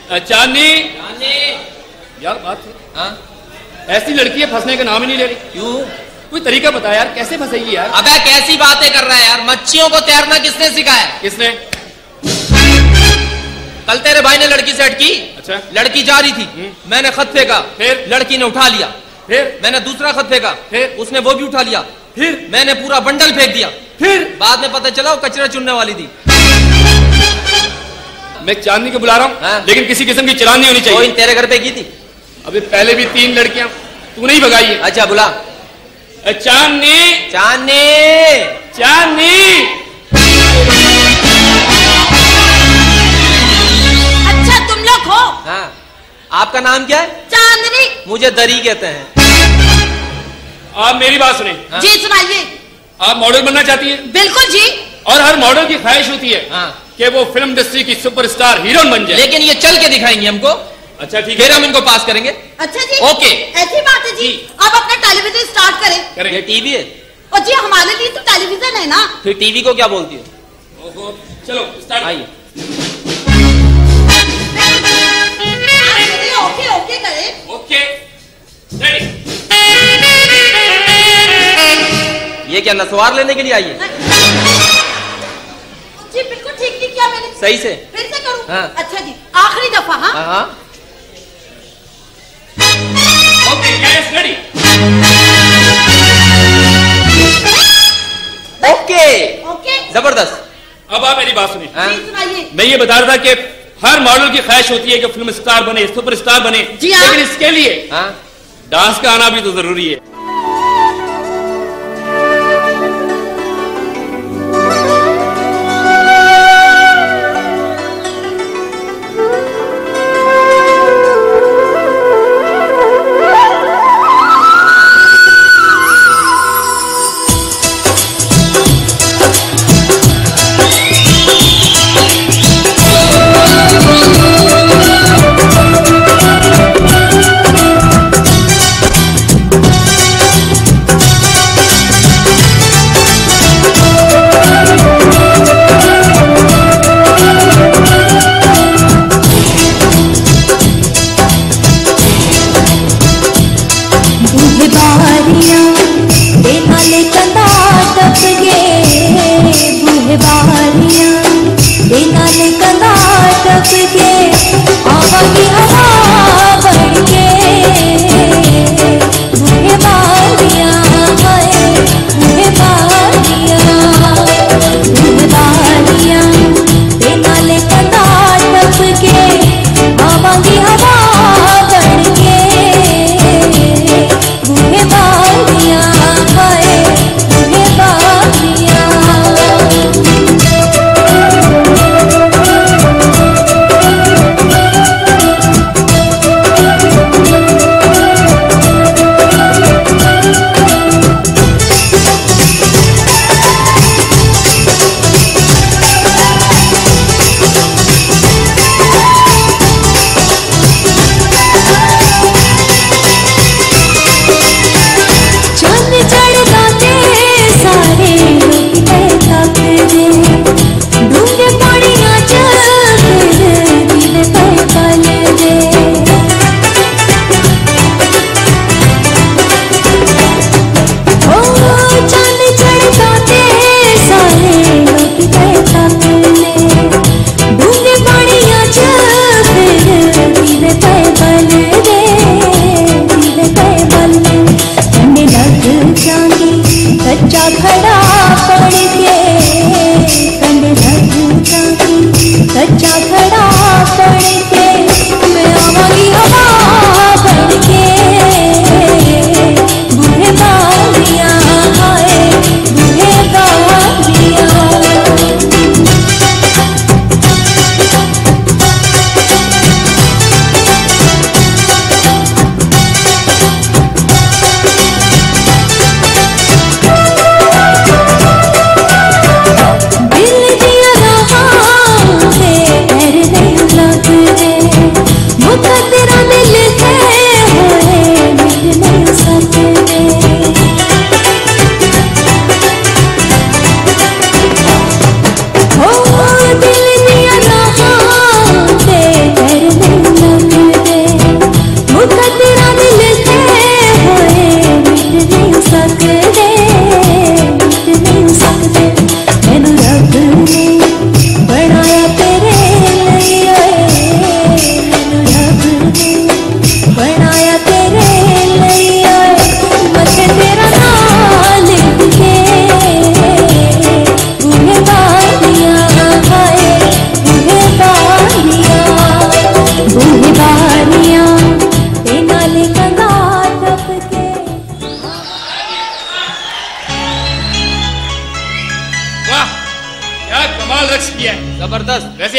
चांदनी चांदनी यार बात हाँ ऐसी लड़की है फंसने का नाम ही नहीं ले रही। क्यों? कोई तरीका बता यार, कैसे फंसेगी यार? अबे कैसी बातें कर रहा है यार, मच्छियों को तैरना किसने सिखाया? किसने? कल तेरे भाई ने लड़की से अटकी। अच्छा। लड़की जा रही थी, मैंने खत फेंका, फिर लड़की ने उठा लिया, फिर मैंने दूसरा खत फेंका, फिर उसने वो भी उठा लिया, फिर मैंने पूरा बंडल फेंक दिया, फिर बाद में पता चला वो कचरा चुनने वाली थी। मैं चांदनी को बुला रहा हूँ हाँ? लेकिन किसी किस्म की चलानी होनी चाहिए। वो तेरे घर पे की थी? अभी पहले भी 3 लड़कियां तूने ही भगाई है। अच्छा बुला। चांदनी चांदनी चांदनी। अच्छा तुम लोग हो? हाँ। आपका नाम क्या है? चांदनी। मुझे दरी कहते हैं। आप मेरी बात सुने। हाँ? जी सुनाइए। आप मॉडल बनना चाहती हैं? बिल्कुल जी। और हर मॉडल की ख्वाहिश होती है हाँ। कि वो फिल्म इंडस्ट्री की सुपरस्टार हीरोइन बन जाए। लेकिन ये चल के दिखाएंगे हमको। अच्छा ठीक फिर है, हम इनको पास करेंगे। अच्छा जी। ओके। ऐसी बात है जी, अब अपना टेलीविजन स्टार्ट करें। करेंगे। ये टीवी है? और जी हमारे लिए तो टेलीविजन है ना। फिर टीवी को क्या बोलती हो? ओहो, चलो स्टार्ट। आइए। ओके ओके करें। Okay ready. ये क्या नसवार लेने के लिए आई है? जी बिल्कुल ठीक नहीं किया मैंने। सही से? फिर से करूं? हाँ। अच्छा जी आखिरी दफा। हाँ हाँ हाँ। Okay yes ready. Okay okay. जबरदस्त। अब आप मेरी बात सुनिए। हाँ? जी सुनाइए। मैं ये बता रहा था कि हर मॉडल की ख्वाहिश होती है कि फिल्म स्टार बने, सुपरस्टार बने। जी हाँ। लेकिन इसके लिए हाँ? डांस का आना भी तो जरूरी है।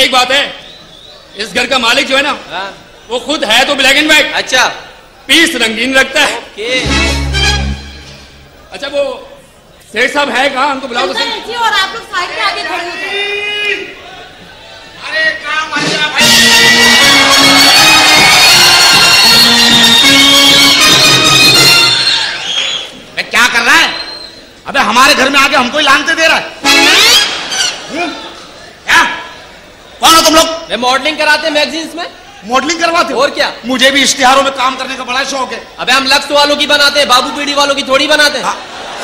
एक बात है, इस घर का मालिक जो है ना, हाँ। वो खुद है तो ब्लैक एंड व्हाइट, अच्छा पीस रंगीन रखता है। ओके। अच्छा वो सेठ साहब है कहाँ? हमको बुलाओ तो अंदर सही। रखिए और आप लोग साइड में आगे खड़े हो जाओ। अरे काम आ गया भाई। मैं क्या कर रहा है? अबे हमारे घर में आके हमको ही लानते दे रहा है। क्या? कौन हो तुम लोग? मैं मॉडलिंग कराते हैं मैगजीन्स में। मॉडलिंग करवाते हो? और क्या? मुझे भी इश्तिहारों में काम करने का बड़ा शौक है। अबे हम लक्स वालों की बनाते हैं, बाबू पीढ़ी वालों की थोड़ी बनाते हैं।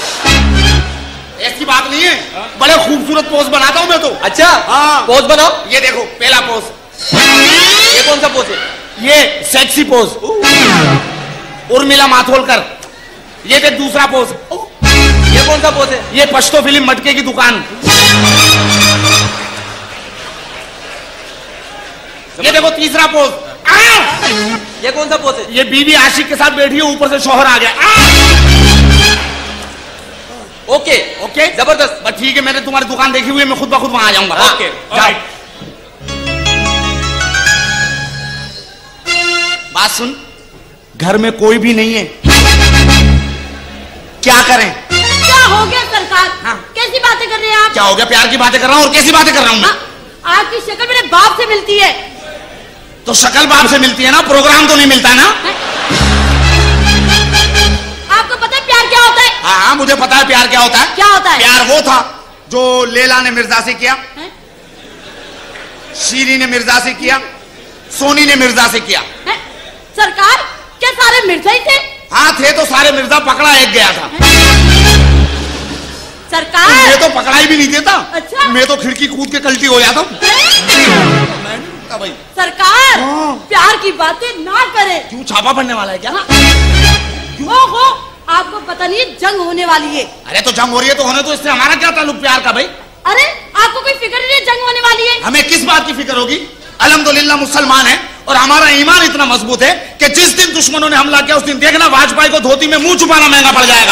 ऐसी बात नहीं है, बड़े खूबसूरत पोज बनाता हूं मैं तो। अच्छा हाँ। पोज बनाओ। ये देखो पहला पोज, ये कौन सा पोज है? ये सेक्सी पोज, उर्मिला माथोलकर। ये देख दूसरा पोज, ये कौन सा पोज है? ये पश्तो फिल्म मटके की दुकान। ये देखो तीसरा पोज, ये कौन सा पोज है? ये बीवी आशिक के साथ बैठी है, ऊपर से शौहर आ गया। ओके ओके जबरदस्त। बस ठीक है, मैंने तुम्हारी दुकान देखी हुई है, मैं खुद ब खुद वहां आ जाऊंगा। ओके, जाओ। ऑलराइट। बात सुन, घर में कोई भी नहीं है, क्या करें? क्या हो गया सरकार? हाँ। कैसी बातें कर रहे हैं आप? क्या हो गया? प्यार की बातें कर रहा हूं और कैसी बातें कर रहा हूं मैं? हाँ, आपकी शक्ल मेरे बाप से मिलती है। तो शक्ल बाप से मिलती है ना, प्रोग्राम तो नहीं मिलता ना। आपको पता है प्यार क्या होता है? हाँ हाँ मुझे पता है प्यार क्या होता है। क्या होता है? प्यार वो था जो लैला ने मिर्जा से किया, हैं? शीरी ने मिर्जा से किया, सोनी ने मिर्जा से किया। हैं? सरकार क्या सारे मिर्जा ही थे? हाँ थे तो सारे, मिर्जा पकड़ा एक गया था। सरकार मैं तो पकड़ाई भी नहीं देता। अच्छा। मैं तो खिड़की कूद के कल्टी हो जाता हूँ। भाई सरकार हाँ। प्यार की बातें ना करें। क्यों छापा पड़ने वाला है क्या? ओहो, आपको पता नहीं है जंग होने वाली है। अरे तो जंग हो रही है तो होने तो, इससे हमारा क्या ताल्लुक प्यार का भाई? अरे आपको कोई फिक्र नहीं है जंग होने वाली है? हमें किस बात की फिक्र होगी? अल्हम्दुलिल्लाह मुसलमान है और हमारा ईमान इतना मजबूत है कि जिस दिन दुश्मनों ने हमला किया उस दिन देखना वाजपेयी को धोती में मुंह छुपाना महंगा पड़ जाएगा।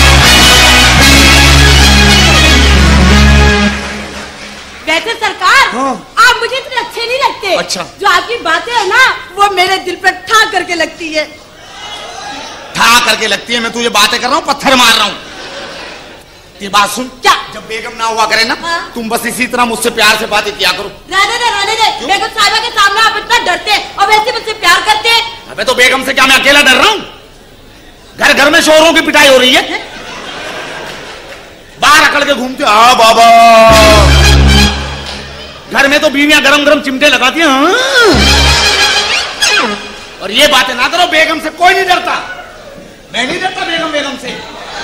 वैसे सरकार हाँ। आप मुझे इतने अच्छे नहीं लगते। अच्छा। जो आपकी बातें है ना वो मेरे दिल पर ठा करके लगती है। ठा करके लगती है? मैं तुझे बातें कर रहा हूँ, पत्थर मार रहा हूँ। ये बात सुन, क्या? जब बेगम ना हुआ करे ना, हाँ। तुम बस इसी तरह मुझसे प्यार से बातें किया करो। रहने दे बेगम साहिबा के सामने आप इतना डरते हैं और वैसे मुझसे प्यार करते हैं। अबे तो बेगम से क्या मैं अकेला डर रहा हूँ? घर घर में शोरों की पिटाई हो रही है, बाहर अकड़ के घूमते आ बाबा। घर में तो बीवियां गरम गरम चिमटे लगाती हैं। हाँ। और ये बातें ना करो, बेगम से कोई नहीं डरता। मैं नहीं डरता बेगम से।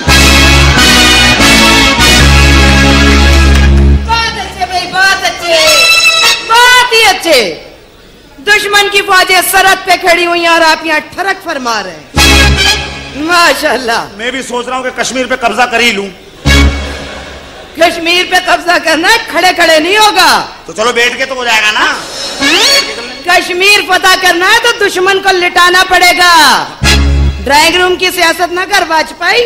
बहुत अच्छे भाई, बहुत अच्छे, बहुत ही अच्छे। दुश्मन की फौजें सरहद पे खड़ी हुई हैं और आप यहाँ ठरक फरमा रहे हैं। माशाल्लाह। मैं भी सोच रहा हूँ कि कश्मीर पे कब्जा कर ही लूं। कश्मीर पे कब्जा करना है, खड़े खड़े नहीं होगा। तो चलो बैठ के तो हो जाएगा ना। कश्मीर फतह करना है तो दुश्मन को लिटाना पड़ेगा। ड्राइंग रूम की सियासत ना कर वाजपेयी।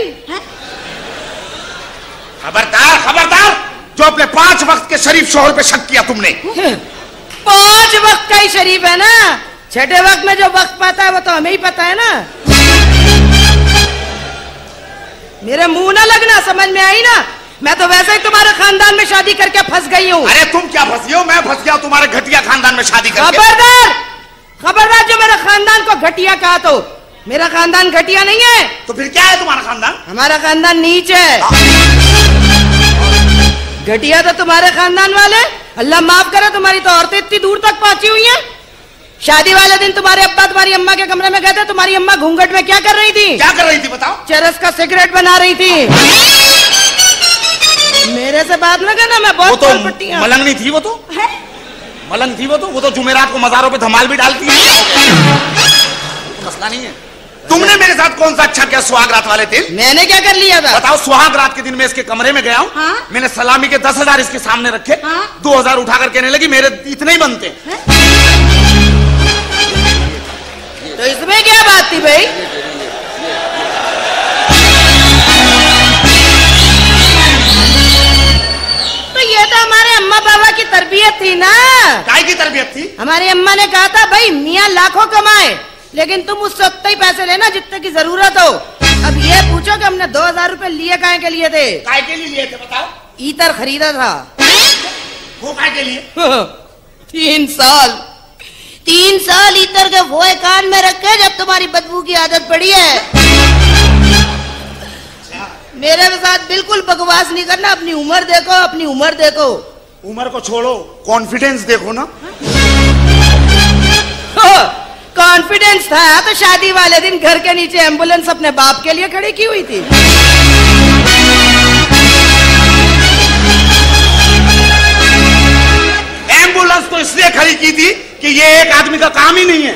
खबरदार खबरदार, जो अपने 5 वक्त के शरीफ शोहर पे शक किया तुमने। 5 वक्त का ही शरीफ है ना, 6ठे वक्त में जो वक्त पाता है वो तो हमें ही पता है ना। मेरे मुंह ना लगना, समझ में आई ना? मैं तो वैसे ही तुम्हारे खानदान में शादी करके फंस गई हूँ। अरे तुम क्या फंसी हो? मैं फंस गया तुम्हारे घटिया खानदान में शादी करके। खबरदार खबरदार, जो मेरे खानदान को घटिया कहा तो मेरा खानदान घटिया नहीं है। तो फिर क्या है तुम्हारा खानदान? हमारा खानदान नीच है। घटिया तो तुम्हारे खानदान वाले। अल्लाह माफ करे, तुम्हारी तो औरतें इतनी दूर तक पहुंची हुई हैं। शादी वाले दिन तुम्हारे अब्बा तुम्हारी अम्मा के कमरे में गए थे। तुम्हारी अम्मा घूंघट में क्या कर रही थी? क्या कर रही थी बताओ? चरस का सिगरेट बना रही थी। मेरे से बात ना करना, मैं वो बहुत तो पट्टियां। मलंग नहीं थी, वो तो है? मलंग थी। वो तो जुमेरात को मजारों पे धमाल भी डालती है। तो मसला नहीं है। तुमने मेरे साथ कौन सा अच्छा किया सुहाग रात वाले दिन? मैंने क्या कर लिया था? बताओ। सुहाग रात के दिन मैं इसके कमरे में गया हूँ। हाँ? मैंने सलामी के 10,000 इसके सामने रखे। हाँ? 2,000 उठाकर कहने लगी मेरे इतने ही बनते। तो इसमें क्या बात थी भाई? तो ये तो हमारे अम्मा बाबा की तरबियत थी ना। काय की तरबियत थी? हमारी अम्मा ने कहा था भाई मियाँ लाखों कमाए लेकिन तुम उससे उतने ही पैसे लेना जितने की जरूरत हो। अब ये पूछो कि हमने 2000 रुपए लिए काहे के लिए थे? काय के लिए लिए थे बताओ? ईतर खरीदा था। वो काय के लिए? 3 साल ईतर के फोए कान में रखे जब तुम्हारी बदबू की आदत पड़ी है। मेरे साथ बिल्कुल बकवास नहीं करना। अपनी उम्र देखो, अपनी उम्र देखो। उम्र को छोड़ो, कॉन्फिडेंस देखो ना। कॉन्फिडेंस था तो शादी वाले दिन घर के नीचे एम्बुलेंस अपने बाप के लिए खड़ी की हुई थी। एम्बुलेंस तो इसलिए खड़ी की थी कि ये एक आदमी का काम ही नहीं है।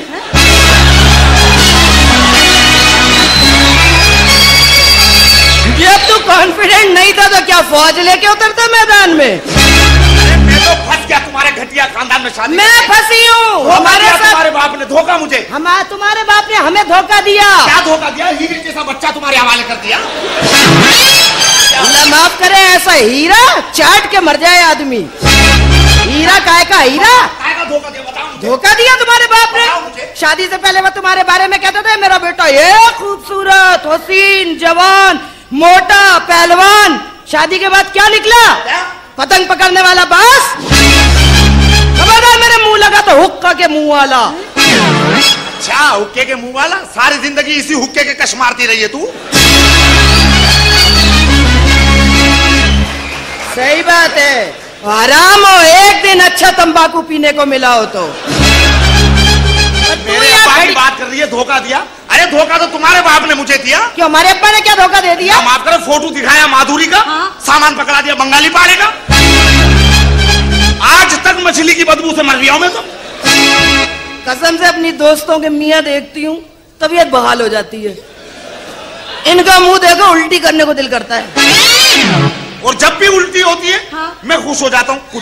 जब तू कॉन्फिडेंट नहीं था तो क्या फौज लेके उतरता मैदान में? मैं तो फंस गया तुम्हारे घटिया खानदान में शादी। मैं फंसी हूँ। हमारे साथ तुम्हारे बाप ने धोखा मुझे। तुम्हारे बाप ने हमें धोखा दिया। क्या धोखा दिया? हीरे जैसा बच्चा तुम्हारे हवाले कर दिया। अल्लाह माफ करे, ऐसा हीरा चाट के मर जाए आदमी। हीरा काय का हीरा? काय का धोखा दिया बताओ मुझे। धोखा दिया तुम्हारे बाप बताओ ने। मुझे। शादी से पहले वो तुम्हारे बारे में कहते थे मेरा बेटा ये खूबसूरत, हसीन, जवान, मोटा, पहलवान। शादी के बाद क्या निकला? पतंग पकड़ने वाला बास। खबरदार मेरे मुंह लगा तो हुक्का के मुंह वाला। अच्छा, हुक्के के मुंह वाला। सारी जिंदगी इसी हुक्के के कश मारती रही है तू। सही बात है। आराम हो, एक दिन अच्छा तंबाकू पीने को मिला हो तो। मेरे अब्बा की बात कर रही है धोखा दिया? अरे धोखा तो तुम्हारे बाप ने मुझे दिया। क्यों, हमारे अब्बा ने क्या धोखा दे दिया? माफ करो, फोटो दिखाया माधुरी का। हाँ? सामान पकड़ा दिया बंगाली पाड़े का। आज तक मछली की बदबू से मर गया हूं मैं तो। कसम से अपनी दोस्तों के मियाँ देखती हूँ तबीयत बहाल हो जाती है। इनका मुंह देखो उल्टी करने को दिल करता है। और जब भी उल्टी होती है हाँ? मैं खुश हो जाता हूँ। कुछ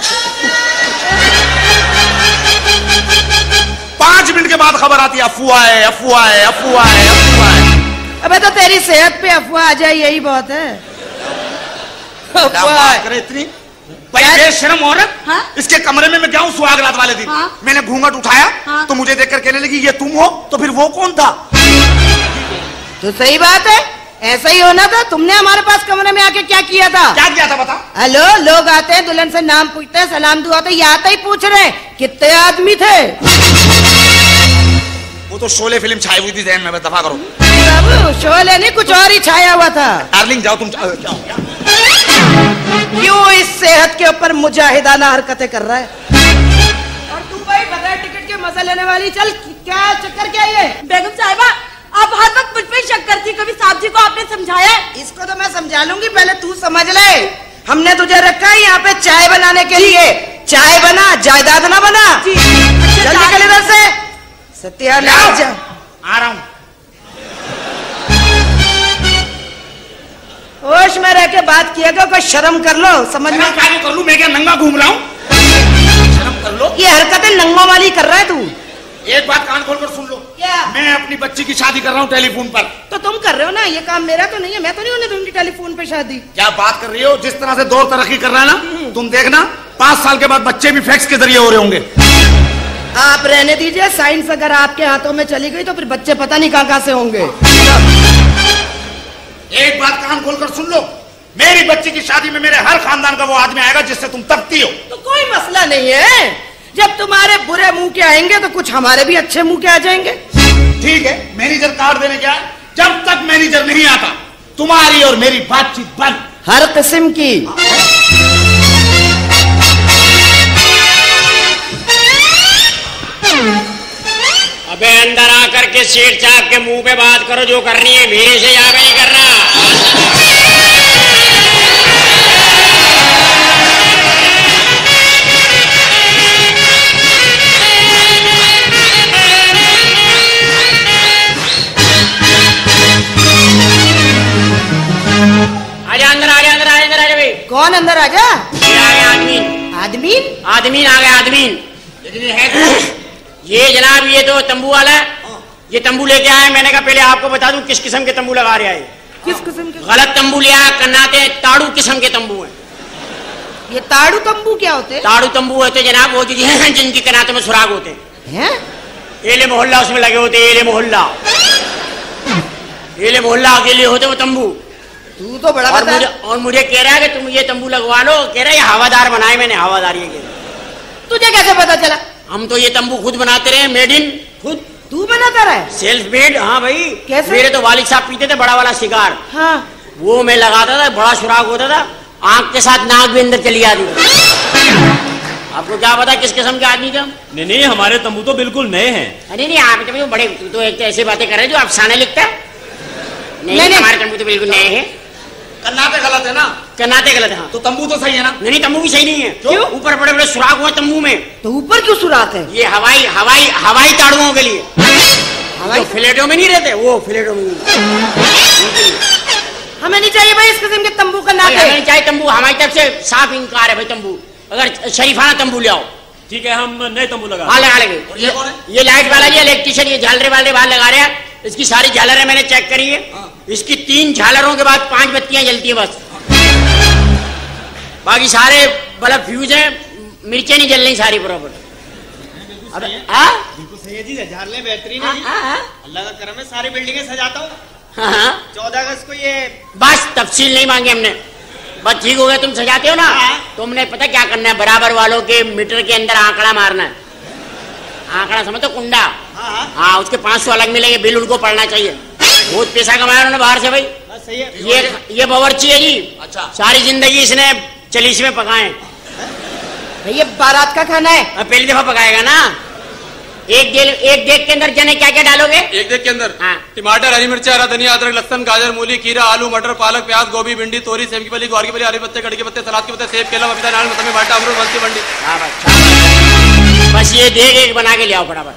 5 मिनट के बाद खबर आती है अफवाह है, अफवाह है, अफवाह है, अफवाह है। अबे तो तेरी सेहत पे अफवाह आ जाए यही बहुत है। बात करे इतनी बेशरम औरत। हाँ? इसके कमरे में मैं गया हूँ सुहागरात वाले दिन। हाँ? मैंने घूंघट उठाया हाँ? तो मुझे देखकर कहने लगी ये तुम हो। तो फिर वो कौन था? तो सही बात है, ऐसा ही होना था। तुमने हमारे पास कमरे में आके क्या किया था? क्या किया था बता? हेलो, लोग आते हैं दुल्हन से नाम पूछते हैं, सलाम दुआ तो ये आता ही पूछ रहे हैं कितने आदमी थे। वो तो शोले फिल्म छाई हुई थी जहन में, दफा करो। बाबू शोले नहीं, कुछ और ही छाया हुआ था। डार्लिंग जाओ तुम। क्या हो गया? क्यों इस सेहत के ऊपर मुजाहिदाना हरकतें कर रहा है? और तू भाई बगैर टिकट के मजा लेने वाली, चल क्या चक्कर क्या ये? बेगम साहिबा, आप हर वक्त मुझ पे शक करती, कभी साहब जी को आपने समझाया है? इसको तो मैं समझा लूंगी, पहले तू समझ ले। हमने तुझे रखा है यहाँ पे चाय बनाने के लिए। चाय बना, जायदाद ना बना। जल्दी निकल इधर से। सत्यानाश। आ रहा हूँ। होश में रह के बात किया करो, कोई शर्म कर लो। समझ में क्या कर लूं? मैं क्या नंगा घूम रहा हूँ? शर्म कर लो। ये हरकतें नंगों वाली कर रहा है तू। एक बात कान खोलकर सुन लो। क्या? मैं अपनी बच्ची की शादी कर रहा हूँ टेलीफोन पर। तो तुम कर रहे हो ना, ये काम मेरा तो नहीं है। मैं तो नहीं होने दूंगी टेलीफोन पे शादी। क्या बात कर रही हो? जिस तरह से दौर तरक्की कर रहा है ना, तुम देखना 5 साल के बाद बच्चे भी फैक्स के जरिए हो रहे होंगे। आप रहने दीजिए, साइंस अगर आपके हाथों में चली गई तो फिर बच्चे पता नहीं कहाँ से होंगे। एक बात कान खोलकर सुन लो, मेरी बच्ची की शादी में मेरे हर खानदान का वो आदमी आएगा जिससे तुम तकती हो। तो कोई मसला नहीं है। जब तुम्हारे बुरे मुंह के आएंगे तो कुछ हमारे भी अच्छे मुंह के आ जाएंगे। ठीक है, मैनेजर कार्ड देने क्या है? जब तक मैनेजर नहीं आता तुम्हारी और मेरी बातचीत बंद। हर किस्म की। अबे अंदर आकर के सीट चाप के मुंह पे बात करो, जो करनी है मेरे से यहाँ पे नहीं करना। आजा अंदर, आजा अंदर, आजा अंदर, आजा भाई। कौन अंदर आजा? ये आ गया आदमीन। आदमीन? आदमीन आ गया, आदमीन। लेकिन ये है कौन? ये जनाब, ये तो तंबू वाला है। ये तंबू लेके आए। मैंने कहा पहले आपको बता दूं किस किस्म के तंबू लगा रहे हैं। किस किस्म के? गलत तंबू लिया, कन्नाते ताड़ू किस्म के तंबू हैं। ये ताड़ू तंबू क्या होते? ताड़ू तंबू होते जनाब, वो जिनकी कनातों में सुराग होते हैं। एले मोहल्ला उसमें लगे होते, एले मोहल्ला के लिए होते वो तंबू। तू तो बड़ा और मुझे कह रहा है कि तुम ये तंबू लगवा लो, कह रहा है ये हवादार बनाए मैंने, हवादार ये कह। तुझे कैसे पता चला? हम तो ये तंबू खुद बनाते रहे, मेड इन खुद। तू बनाता रहा? Self made. हाँ भाई। कैसे? मेरे तो वालिद साहब पीते थे बड़ा वाला सिगार। हाँ। वो मैं लगाता था, बड़ा सुराग होता था, आंख के साथ नाक भी अंदर चली आती थी। आपको क्या पता किस किस्म के आदमी थे हम? नहीं, हमारे तंबू तो बिल्कुल नए हैं। अरे नहीं, आप तो बड़े तो एक तो ऐसी बातें कर रहे हैं जो अफसाने लिखता है। नहीं, हमारे तंबू तो बिल्कुल नए हैं। कन्नाटे गलत है ना? कन्नाटे गलत है। हाँ। तो तंबू तो सही है ना? नहीं, तंबू भी सही नहीं है। क्यों? ऊपर बड़े बड़े सुराग हुए तंबू में। तो ऊपर क्यों सुराख है? ये हवाई ताड़ुओं के लिए। हवाई फ्लैटों में नहीं रहते, वो फ्लैटों में हमें नहीं चाहिए भाई इस किस्म के तंबू का नाम। हमें नहीं चाहिए तंबू, हमारी तरफ से साफ इनकार है भाई तंबू। अगर शरीफाना तंबू ले आओ। ठीक है, हम नए तंबू लगा। हाँ, लगा लेंगे। ये लाइट वाला, ये इलेक्ट्रिशियन, ये झालरे वाले बाहर लगा रहे हैं। इसकी सारी झालरें मैंने चेक करी है। इसकी 3 झालरों के बाद 5 बत्तियां जलती है बस, बाकी सारे बल्ब फ्यूज है, मिर्चें नहीं जल रही सारी बराबर। बिल्कुल सही है जी, झालरें बेहतरीन है। अल्लाह का करम है, सारी बिल्डिंगें सजाता हूँ। 14 अगस्त को ये बस तफसील नहीं मांगे हमने, बस ठीक हो गया। तुम सजाते हो ना, तुमने पता क्या करना है, बराबर वालों के मीटर के अंदर आंकड़ा मारना है। आंकड़ा समझो, कुंडा। हाँ, उसके 500 अलग मिलेंगे, बिल उनको पड़ना चाहिए। बहुत पैसा कमाया उन्होंने बाहर से भाई। सही है। ये बावर्ची है जी। अच्छा। सारी जिंदगी इसने चलीस में पकाए। ये बारात का खाना है। अब पहली दफा पकाएगा ना। एक देग के अंदर जाने क्या क्या डालोगे? एक देग के अंदर हाँ। टमाटर, हरी मिर्च, हरा धनिया, अदरक, लहसुन, गाजर, मूली, खीरा, आलू, मटर, पालक, प्याज, गोभी, भिंडी, तोरी, सेम की फली, ग्वार की फली, हरे पत्ते, कड़ी के पत्ते, सलाद के पत्ते, सेब, केला, पपीता, नारियल, मौसमी, भाटा, अमरूद, बंसी, बंडी। बस ये देग एक बना के ले आओ फटाफट।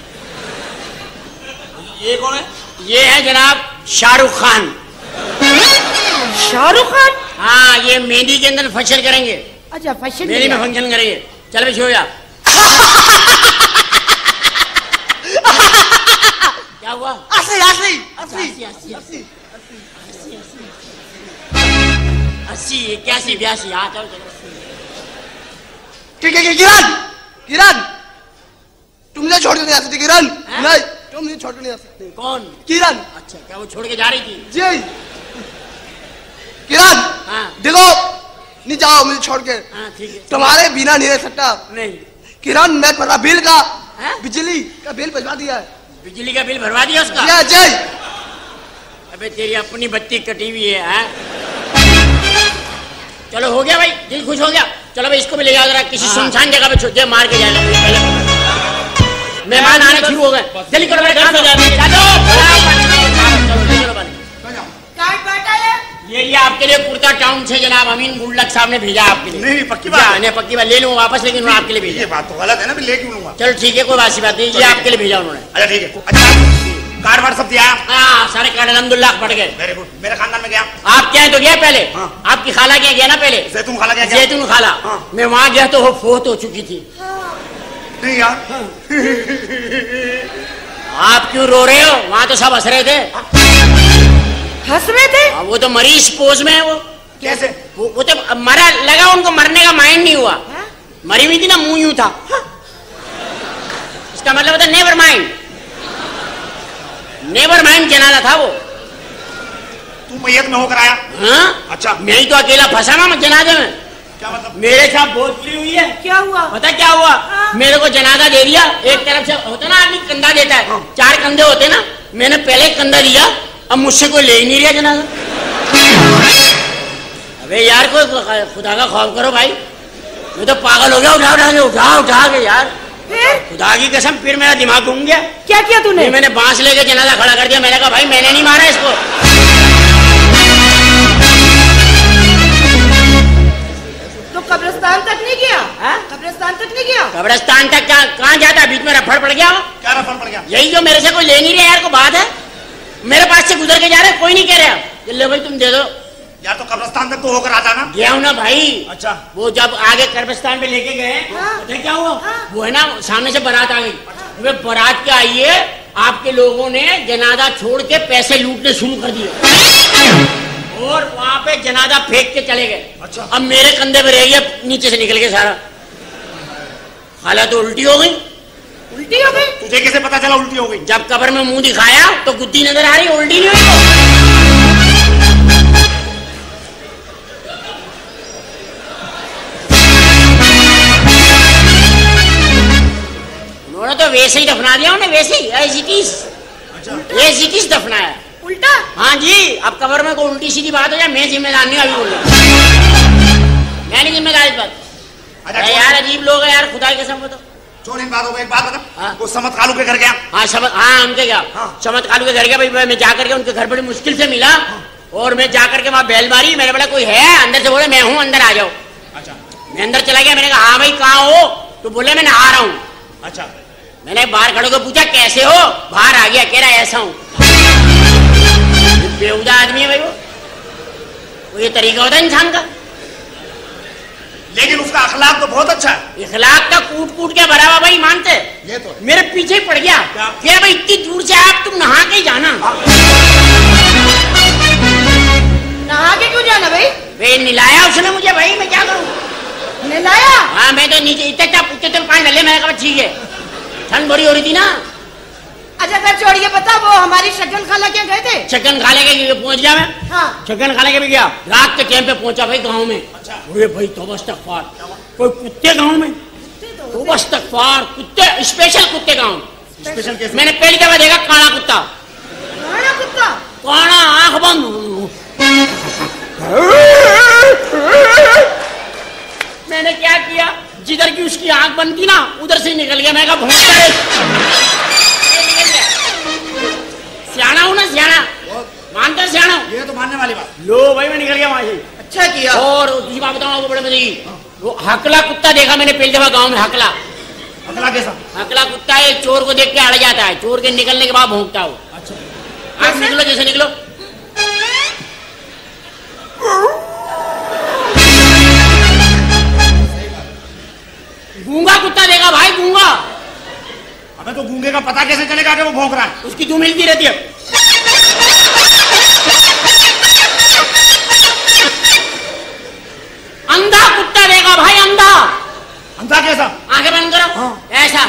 ये कौन है? ये है जनाब शाहरुख खान। शाहरुख खान? हाँ, ये मेहंदी के अंदर फंक्शन करेंगे। अच्छा, फंक्शन मेहंदी में फंक्शन करेंगे। चल भी छो जा। क्या हुआ? अस्सी, इक्यासी, 82। हाँ, चलो चलो। ठीक है किरण, तुमने छोड़ के नहीं आ सकती किरण। नहीं, तुम नहीं छोड़ के नहीं आ सकती। कौन? किरण। अच्छा, क्या वो छोड़ के जा रही थी? जी किरण। हाँ। देखो, नहीं जाओ मुझे छोड़ के। हाँ, ठीक है। तुम्हारे बिना नहीं रह सकता। नहीं किरण, मैं तुम्हारा बिल का, हाँ? बिजली का बिल भिजवा दिया है। बिजली का बिल भरवा दिया उसका? जय। अबे तेरी अपनी बत्ती कटी हुई है। हाँ? चलो हो गया भाई, दिल खुश हो गया। चलो भाई, इसको भी ले जाओ जरा किसी सुनसान जगह पे, छोटे मार के जाएगा। मेहमान आने शुरू हो गए, जल्दी करो मेरे घर से ये आपके लिए कुर्ता टाउन से जनाब अमीन गुल्लक साहब ने भेजा आपके लिए। नहीं, पक्की बात नहीं, पक्की बात ले लूँ वापस, लेकिन उन्होंने आपके लिए भेजा। ये बात तो गलत है ना, ले क्यों लूंगा? चलो ठीक है, कोई बात नहीं, ये आपके लिए भेजा उन्होंने। अच्छा ठीक है। अच्छा, कार्ड वार्ड सब दिया? हाँ, सारे कार्ड अलहमदुल्लाह पड़ गए। Very good. मेरे खानदान में गया? आप क्या है तो गया पहले। हाँ। आपकी खाला क्या गया ना पहले? जैतून खाला क्या? जैतून खाला। हाँ। मैं वहां गया तो वो फोत हो चुकी थी। नहीं यार। आप क्यों रो रहे हो? वहां तो सब हंस रहे थे। हंस रहे थे? वो तो मरीज पोज में है वो। कैसे? वो तो मरा लगा, उनको मरने का माइंड नहीं हुआ। मरी हुई थी ना, मुंह यूं था। इसका मतलब होता नेवर माइंड। नेवर माइंड जनाजा था वो। तू मैयत में होकर आया? हाँ? अच्छा। मैं ही तो अकेला फंसा ना जनाजे में। क्या मतलब? मेरे साथ बहुत बुरी हुई है। क्या हुआ? पता क्या हुआ? मेरे को जनाजा दे दिया। एक तरफ से होता ना आदमी कंधा देता है, 4 कंधे होते ना, मैंने पहले कंधा दिया, अब मुझसे कोई ले ही नहीं रहा जनाजा। अबे यार, कोई खुदा का खौफ करो भाई, मैं तो पागल हो गया। उठा के यार, खुदा की कसम, फिर मेरा दिमाग घूम गया। क्या किया तूने? मैंने बांस लेके जनाजा खड़ा कर दिया। मैंने कहा भाई मैंने नहीं मारा इसको। तो कब्रिस्तान तक नहीं गया? कब्रिस्तान तक नहीं गया? कब्रिस्तान तक क्या, कहाँ जाता? बीच में रफड़ पड़ गया। क्या रफड़ पड़ गया? यही जो मेरे से कोई ले नहीं रहा यार, को बात है। मेरे पास से गुजर के जा रहे, कोई नहीं कह रहा। ले भाई तुम दे दो यार। तो कब्रिस्तान तक तो होकर आता ना? गया हूं ना भाई। अच्छा। वो जब आगे कब्रिस्तान पे लेके गए, पता है क्या हुआ? वो है ना, सामने से बारात आ गई। वे बारात के आई है, आपके लोगों ने जनाजा छोड़ के पैसे लूटने शुरू कर दिए। और वहां पे जनाजा फेंक के चले गए। अच्छा। अब मेरे कंधे पे रह गया, नीचे से निकल गया सारा। हालत तो उल्टी हो गई। उल्टी हो गई? तुझे कैसे पता चला उल्टी हो गई? जब कब्र में मुंह दिखाया तो गुद्दी नजर आ रही, उल्टी नहीं हुई। उन्होंने तो वैसे ही दफना दिया, उन्हें वैसे ही एज इट इज दफनाया। उल्टा? हाँ जी। अब कब्र में कोई उल्टी सीधी बात हो जाए, मैं जिम्मेदार नहीं। अभी बोल रहा मैं नहीं जिम्मेदार इस बात। अरे यार अजीब लोग है यार, खुदा की कसम। बताओ छोड़ इन बातों को, एक बात बता। हाँ। वो समत कालू के घर गया? हाँ उनके क्या? चमत कालू के घर गया भाई। मैं जाकर के उनके घर बड़ी मुश्किल से मिला। और मैं जाकर के वहां बैल मारी। मैंने बोला कोई है? अंदर से बोले मैं हूँ, अंदर आ जाओ। अच्छा। मैं अंदर चला गया। मैंने कहा हाँ भाई कहाँ हो? तो बोले मैं नहा रहा हूँ। अच्छा। मैंने बाहर खड़े को पूछा कैसे हो? बाहर आ गया, कह रहा ऐसा हूँ। बेहुदा आदमी है भाई वो ये तरीका होता है इंसान का। लेकिन उसका अखलाक तो बहुत अच्छा है। इखलाक का कूट कूट के भरा भाई मानते। ये तो मेरे पीछे ही पड़ गया। क्या भाई इतनी दूर से आप तुम नहा के जाना? नहा के क्यों जाना भाई? वे निलाया उसने मुझे भाई, मैं क्या करूं? निलाया? हाँ मैं तो नीचे इतना पूछते तो पानी डाले। मैंने कहा ठीक है, ठंड बड़ी हो रही थी ना। अच्छा फिर छोड़िए, पता वो हमारी शक्ल खाला क्या गए थे? चिकन खा लेके पहुंच गया मैं। हाँ। चिकन खा लेके भी गया। रात के टाइम पे पहुंचा भाई गांव में। अच्छा। अरे भाई तौबा इस्तगफार, कोई कुत्ते गांव में? तौबा इस्तगफार, कुत्ते स्पेशल कुत्ते गांव में। Special case? मैंने पहली दफा देखा काला कुत्ता। काला कुत्ता? काला, आंख बंद। मैंने क्या किया, जिधर की उसकी आंख बंद थी ना उधर से निकल गया। मैं कहा भौंकता है। सियाना हूं ना, सियाना मानता है, सियाना। ये तो मानने वाली बात। लो भाई मैं निकल गया वहां से। अच्छा किया। और दूसरी बात बताऊं आपको बड़े मजे की, वो हकला कुत्ता देखा मैंने पहली दफा गांव में। हकला अगला कैसा? हकला कुत्ता है, चोर को देख के अड़ जाता है, चोर के निकलने के बाद भौंकता है वो। अच्छा। आप निकलो, जैसे निकलो। गूंगा कुत्ता देखा भाई, गूंगा। अबे तो गूंगे का पता कैसे चलेगा कि वो भौंक रहा है? उसकी धूम हिलती रहती है। अंधा कुत्ता देखा भाई, अंधा। अंधा कैसा? आंखें बंद करो। हाँ। ऐसा।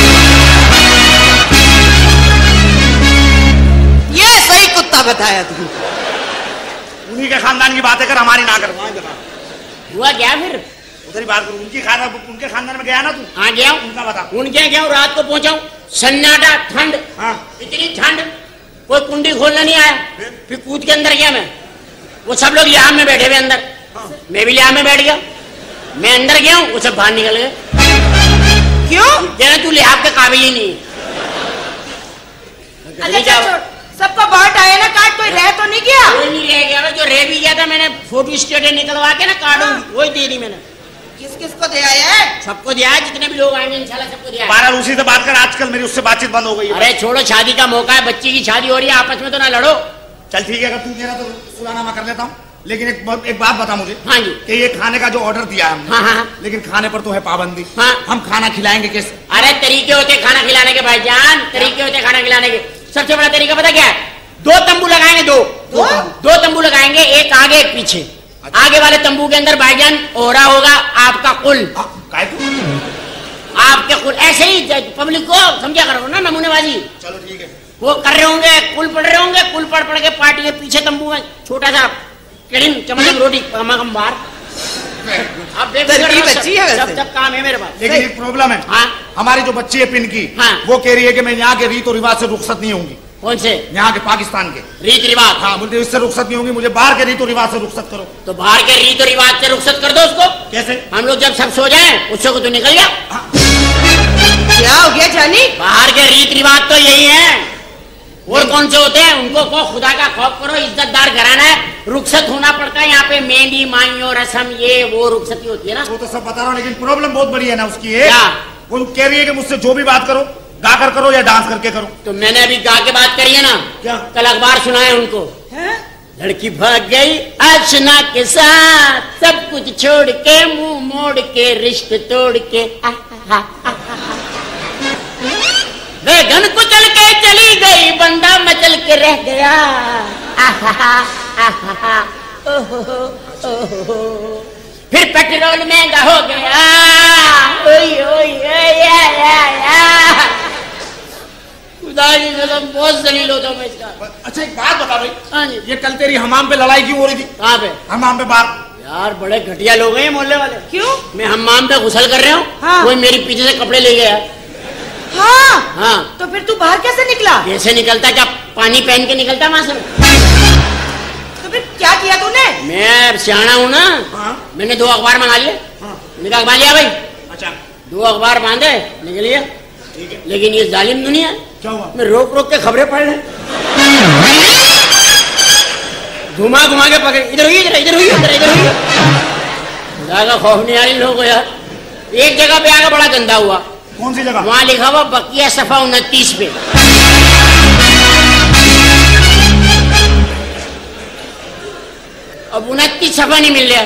ये सही कुत्ता बताया तुम। उन्हीं के खानदान की बातें कर, हमारी ना कर। वहां बता हुआ क्या फिर? उधर ही बात करूं। उनके खानदान में गया ना तू? हाँ गया हूँ। उनका बता। उनके गया हूँ, रात को पहुंचाऊं, सन्नाटा, ठंड। हाँ। इतनी ठंड, कोई कुंडी खोलने नहीं आया। फिर कूद के अंदर गया मैं। वो सब लोग लिहाम में बैठे हुए अंदर। हाँ। मैं भी लिहाम में बैठ गया। मैं अंदर गया हूँ, वो सब बाहर निकल गए। क्यों? कह रहे तू लिहाम के काबिल ही नहीं। अच्छा छोड़, सबको बांट आया ना, काट। कोई रह तो नहीं गया? कोई नहीं रह गया। जो रह भी गया था मैंने फोटो स्टेट निकलवा के ना कार्ड वही दे दी मैंने। किस किस को दे आया है? सबको दिया है, जितने भी लोग आएंगे इंशाल्लाह सबको दिया है। बारह उसी से बात कर। आजकल मेरी उससे बातचीत बंद हो गई है। अरे छोड़ो, शादी का मौका है, बच्ची की शादी हो रही है, आपस में तो ना लड़ो। चल ठीक है, अगर तू कह रहा तो सुलानामा कर लेता हूँ। लेकिन एक बात बता मुझे। हाँ जी। कि ये खाने का जो ऑर्डर दिया है हमने, हाँ। लेकिन खाने पर तो है पाबंदी। हाँ। हम खाना खिलाएंगे कैसे? अरे तरीके होते खाना खिलाने के भाईजान, तरीके होते खाना खिलाने के। सबसे बड़ा तरीका पता क्या है? 2 तंबू लगाएंगे। दो तंबू लगाएंगे, एक आगे एक पीछे। अच्छा। आगे वाले तंबू के अंदर भाईजान ओरा होगा आपका कुल। आपके कुल ऐसे ही पब्लिक को समझा करो ना, नमूनेबाजी। चलो ठीक है। वो कर रहे होंगे, कुल पढ़ रहे होंगे, कुल पढ़ के पार्टी के पीछे तंबू में छोटा सा करीम चमचम रोटी हम बाहर। आप बच्ची है सब काम है मेरे पास। लेकिन एक प्रॉब्लम है। हाँ। हमारी जो बच्ची है पिनकी, हाँ। वो कह रही है कि मैं यहाँ के रीत और रिवाज से रुखसत नहीं होंगी। कौन से? यहाँ के पाकिस्तान के रीत रिवाज। हाँ, बोलते इससे रुखसत नहीं होंगी, मुझे बाहर के रीत और रिवाज से रुखसत करो। तो बाहर के रीत और रिवाज से रुखसत कर दो उसको। कैसे? हम लोग जब सब सो जाएं, उससे को तो निकल गया। क्या हो गया जानी? बाहर के रीत रिवाज तो यही है। और कौन से होते हैं? उनको को खुदा का खौफ करो, इज्जतदार घराना है, रुखसत होना पड़ता है। यहाँ पे मेहंदी माइयों रस्म ये वो रुखसती होती है ना। वो तो सब बता रहा हूँ, लेकिन प्रॉब्लम बहुत बड़ी है ना उसकी। क्या? वो कह रही है कि मुझसे जो भी बात करो, गाकर करो या डांस करके करो। तो मैंने अभी गा के बात करी है ना। क्या? कल अखबार सुनाया उनको। है? लड़की भाग गई अर्चना के साथ, सब कुछ छोड़ के, मुंह मोड़ के, रिश्ते तोड़ के। बेगन कुचल के चली गई, बंदा मचल के रह गया। फिर पेट्रोल महंगा हो गया, बहुत जलील होता हूँ मैं इसका। अच्छा एक बात बता भाई। हाँ जी। ये कल तेरी हमाम पे लड़ाई क्यों हो रही थी? कहाँ पे? हमाम पे बाहर। यार बड़े घटिया लोग हैं मोहल्ले वाले। क्यों? मैं हमाम पे गुसल कर रहा हूँ, हाँ। कोई मेरी पीछे से कपड़े ले गया। हाँ हाँ। तो फिर तू बाहर कैसे निकला? कैसे निकलता? क्या पानी पहन के निकलता वहां से? तो फिर क्या किया तूने? मैं सियाना हूँ ना। हाँ। मैंने 2 अखबार मंगा लिए। मैंने कहा अखबार लिया भाई। अच्छा 2 अखबार बांधे निकल लिया। ठीक है। लेकिन ये जालिम दुनिया, क्या हुआ? मैं रोक रोक के खबरें पढ़ रहे, घुमा घुमा के पकड़े, इधर हुई इधर इधर हुई इधर इधर हुई। ज्यादा खौफ नहीं आ रही लोगों को यार। एक जगह पे आगे बड़ा गंदा हुआ। कौन सी जगह? वहां लिखा हुआ बकिया सफा 29 पे। अब 29 सफा नहीं मिल रहा।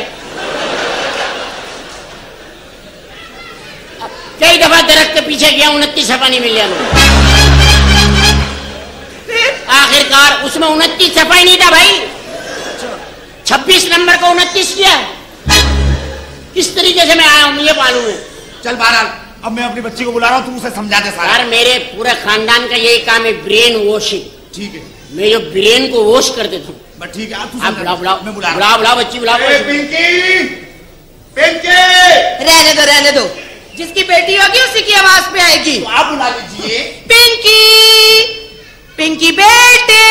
कई दफा दरख्त के पीछे गया, 29 सफा नहीं मिल रहा मुझे। आखिरकार उसमें 29 सफा ही नहीं था भाई, 26 नंबर को 29 किया। किस तरीके से मैं आया हूं मुझे मालूम है। चल बहरहाल अब मैं अपनी बच्ची को बुला रहा हूँ, तू उसे समझा दे सारा। यार मेरे पूरे खानदान का यही काम है, ब्रेन वॉशिंग। ठीक है। मैं जो ब्रेन को वॉश कर देता हूँ। बस ठीक है, आप बुलाओ मैं बुला बुलाओ बुलाओ बच्ची बुलाओ। पिंकी, पिंकी। रहने दो, जिसकी बेटी होगी उसी की आवाज पे आएगी। तो आप बुला लीजिए। पिंकी, पिंकी बेटे।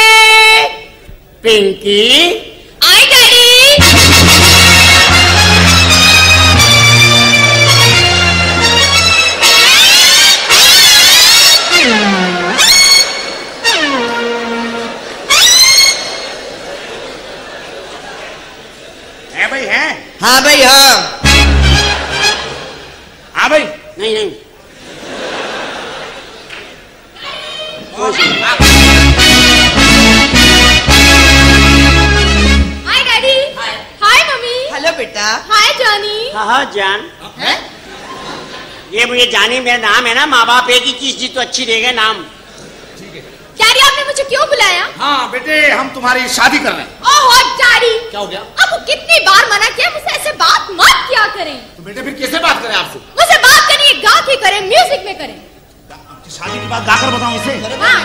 पिंकी आई डैडी। है भाई है? हाँ भाई हाँ। हाँ भाई। नहीं नहीं hi daddy. Hi mummy. Hello बेटा। हाय जानी। हाँ जान है? ये मुझे जानी मेरा नाम है ना। माँ बाप एक ही चीज दी तो अच्छी देगा नाम। डैडी आपने मुझे क्यों बुलाया? हाँ बेटे हम तुम्हारी शादी कर रहे हैं। ओहो डैडी, क्या हो गया? आपको कितनी बार मना किया मुझसे ऐसे बात मत किया करें। तो बेटे फिर कैसे बात करें आपसे? मुझसे बात करनी है गा के करें, म्यूजिक में करें। आपकी शादी की बात गाकर बताऊं इसे? हाँ।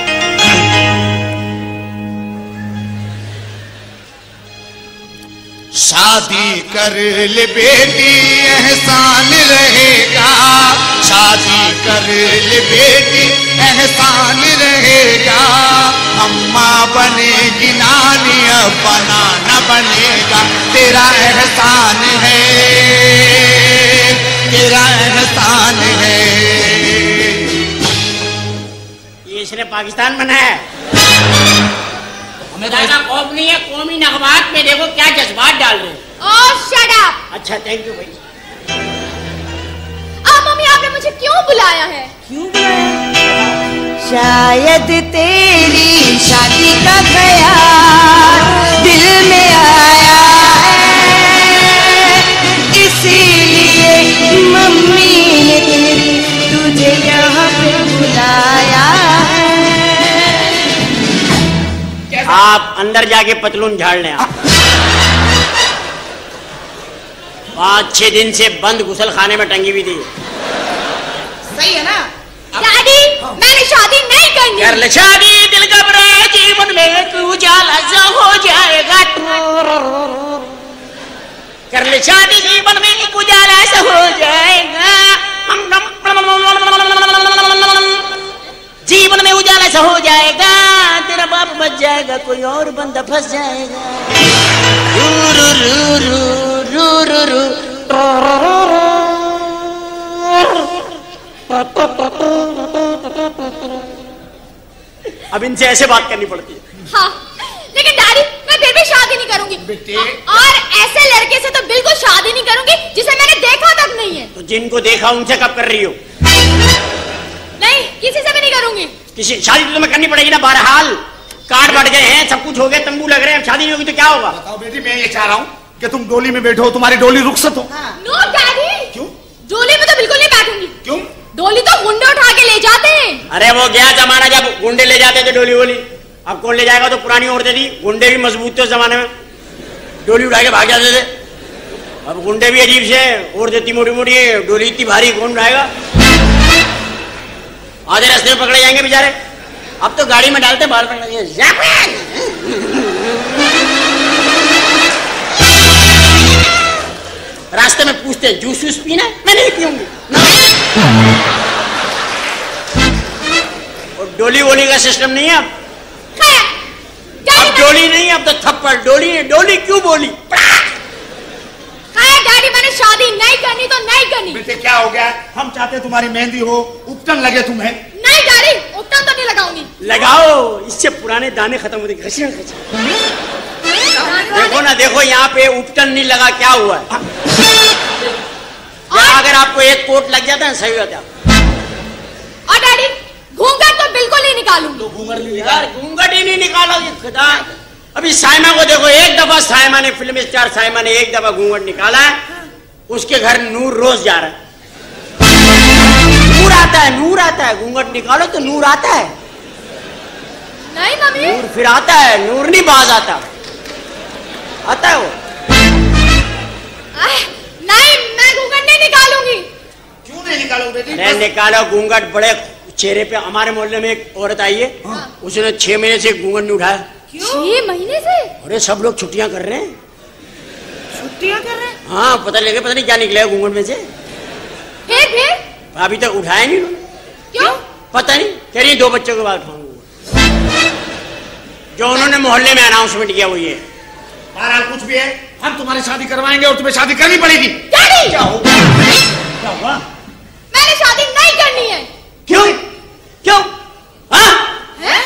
शादी कर ले बेटी एहसान रहेगा, शादी कर ले बेटी एहसान रहेगा। अम्मा बनेगी नानी अपना न बनेगा, तेरा एहसान है, तेरा एहसान है। ये इसने पाकिस्तान बनाया है। हमें ज्यादा खौफ नहीं है। कौमी नगमात में देखो क्या जज्बात डाल रहे हैं। Oh shut up. अच्छा थैंक यू भाई। मम्मी आपने मुझे क्यों बुलाया है? शायद तेरी शादी का ख्याल दिल में आया है, इसीलिए मम्मी ने तुझे यहाँ पे बुलाया है। आप अंदर जाके पतलून झाड़ लें। आप 5-6 दिन से बंद गुसल खाने में टंगी हुई थी। सही है ना? डैडी मैंने शादी नहीं करनी। कर ले शादी, दिल घबराए, जीवन में एक उजाला सा हो जाएगा। कर ले शादी, जीवन में एक उजाला सा हो जाएगा। जीवन में उजाला सा हो जाएगा। तेरा बाप बच जाएगा, कोई और बंदा फंस जाएगा। अब इनसे ऐसे बात करनी पड़ती है। हाँ लेकिन डैडी मैं फिर भी शादी नहीं करूंगी। बेटे। और ऐसे लड़के से तो बिल्कुल शादी नहीं करूंगी जिसे मैंने देखा तक नहीं है। तो जिनको देखा उनसे कब कर रही हो? नहीं किसी से भी नहीं करूंगी। किसी शादी तो तुम्हें करनी पड़ेगी ना। बहरहाल कार्ड बढ़ गए हैं, सब कुछ हो गया, तंबू लग रहे हैं, अब शादी नहीं होगी तो क्या होगा? बताओ बेटी मैं ये चाह रहा हूँ कि तुम डोली में बैठो, तुम्हारी डोली रुखसत हो। No daddy. क्यों? डोली में तो बिल्कुल नहीं बैठूंगी। क्यों? डोली तो गुंडे उठा के ले जाते हैं। अरे वो गया जमाना जब गुंडे ले जाते थे डोली वोली। अब कौन ले जाएगा? तो पुरानी औरतें थी, गुंडे भी मजबूत थे उस जमाने में। डोली उठा के भाग जाते थे। अब गुंडे भी अजीब से और देती मोटी मोटी, डोली इतनी भारी कौन उठाएगा? आधे रास्ते में पकड़े जाएंगे बेचारे। अब तो गाड़ी में डालते बाल पकड़ लेंगे। रास्ते में पूछते जूस वूस पीना? मैं नहीं पीऊंगी। और डोली वोली का सिस्टम नहीं है अब डोली नहीं, अब तो थप्पड़। डोली है, डोली क्यों बोली? डैडी मैंने शादी नहीं करनी तो नहीं करनी। बेटे क्या हो गया? हम चाहते तुम्हारी मेहंदी हो, उपटन लगे तुम्हें। नहीं डैडी, उपटन तो नहीं लगाऊंगी। लगाओ, इससे पुराने दाने खत्म होते। घसीट घसीट देखो ना, देखो यहाँ पे उपटन नहीं लगा, क्या हुआ है? अगर आपको एक कोट लग जाता है सही हो जाता। और डैडी घूंघट तो बिल्कुल ही निकालूंगी। तो घूंघट नहीं यार घूंघट ही नहीं निकालोगे खुदा। अभी साइमा को देखो, एक दफा साइमा ने, फिल्म स्टार साइमा ने एक दफा घूंघट निकाला है, उसके घर नूर रोज जा रहा है। नूर आता है, नूर आता है। घूंघट निकालो तो नूर आता है। नहीं मम्मी, नूर फिर आता है, नूर नहीं बाज आता है वो। नहीं मैं घूंघट नहीं निकालूंगी। क्यों नहीं निकालोगे बेटी? नहीं निकालो घूंघट। बड़े चेहरे पे हमारे मोहल्ले में एक औरत आई है, उसने 6 महीने से घूंघट नहीं उठाया। 6 महीने से? अरे सब लोग छुट्टियां कर रहे हैं। छुट्टियां कर रहे हैं? हाँ, पता लगे, पता नहीं क्या निकलेगा घूंघट में से। फिर अभी तक उठाया नहीं। क्यों? पता नहीं, कह रही 2 बच्चों के बाद उठाऊंगा। जो उन्होंने मोहल्ले में अनाउंसमेंट किया वो ये। बहरहाल कुछ भी है, हम तुम्हारी शादी करवाएंगे और तुम्हें शादी करनी पड़ेगी। डैडी क्या हुआ? मैंने शादी नहीं करनी है। क्यों? क्यों? हाँ? है?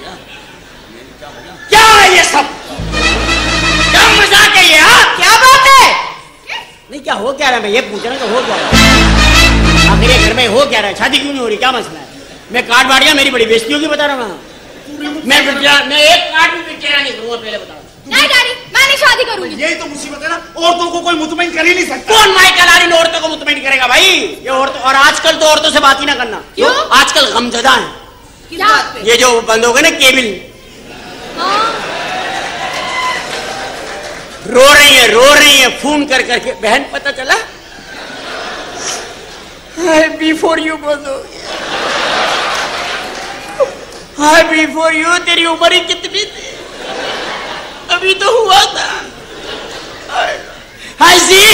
क्या है ये सब? क्या मजाक है ये? हाँ? क्या बात है? नहीं क्या हो क्या रहा है? मैं ये पूछ रहा हूँ हो क्या रहा है? आखिर घर में हो क्या रहा है? शादी क्यों नहीं हो रही? क्या मसला है? मैं कार्ड बांट गया, मेरी बड़ी बेइज्जती होगी बता रहा हूँ। मैं एक कार्ड भी विचेरा नहीं करूँगा, पहले बता। नहीं डैडी, मैं नहीं शादी करूंगी। यही तो मुसीबत है ना, औरतों को कोई मुतमईन कर ही नहीं सकता। कौन माइकल आर्यन औरतों को मुतमईन करेगा भाई? ये औरत, और आजकल तो औरतों से बात ही ना करना। क्यों? आजकल गमजदा है। किस बात पे? ये जो बंद हो गए ना केबल, रो रही है फोन कर करके। बहन पता चला बिफोर यू बंद हो गया। हाय बिफोर यू तेरी उम्र ही कितनी थी? अभी तो हुआ था। हाय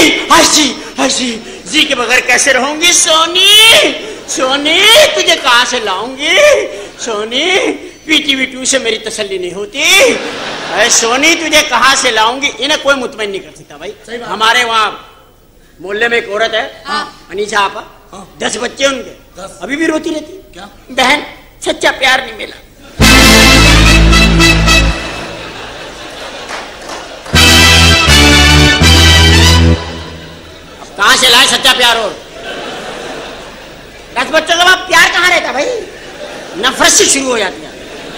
जी के बगैर कैसे रहूंगी? सोनी तुझे कहां से लाऊंगी? सोनी PTV2 से मेरी तसल्ली नहीं होती। अरे सोनी तुझे कहां से लाऊंगी? इन्हें कोई मुतमईन नहीं कर सकता भाई। हमारे वहाँ मोहल्ले में एक औरत है, अनीसा आपा, 10 बच्चे उनके, अभी भी रोती रहती। क्या? बहन सच्चा प्यार नहीं मिला। कहां से लाए सच्चा प्यार? और 10 बच्चों के बाद प्यार कहां रहता भाई? नफरत से शुरू हो जाती है।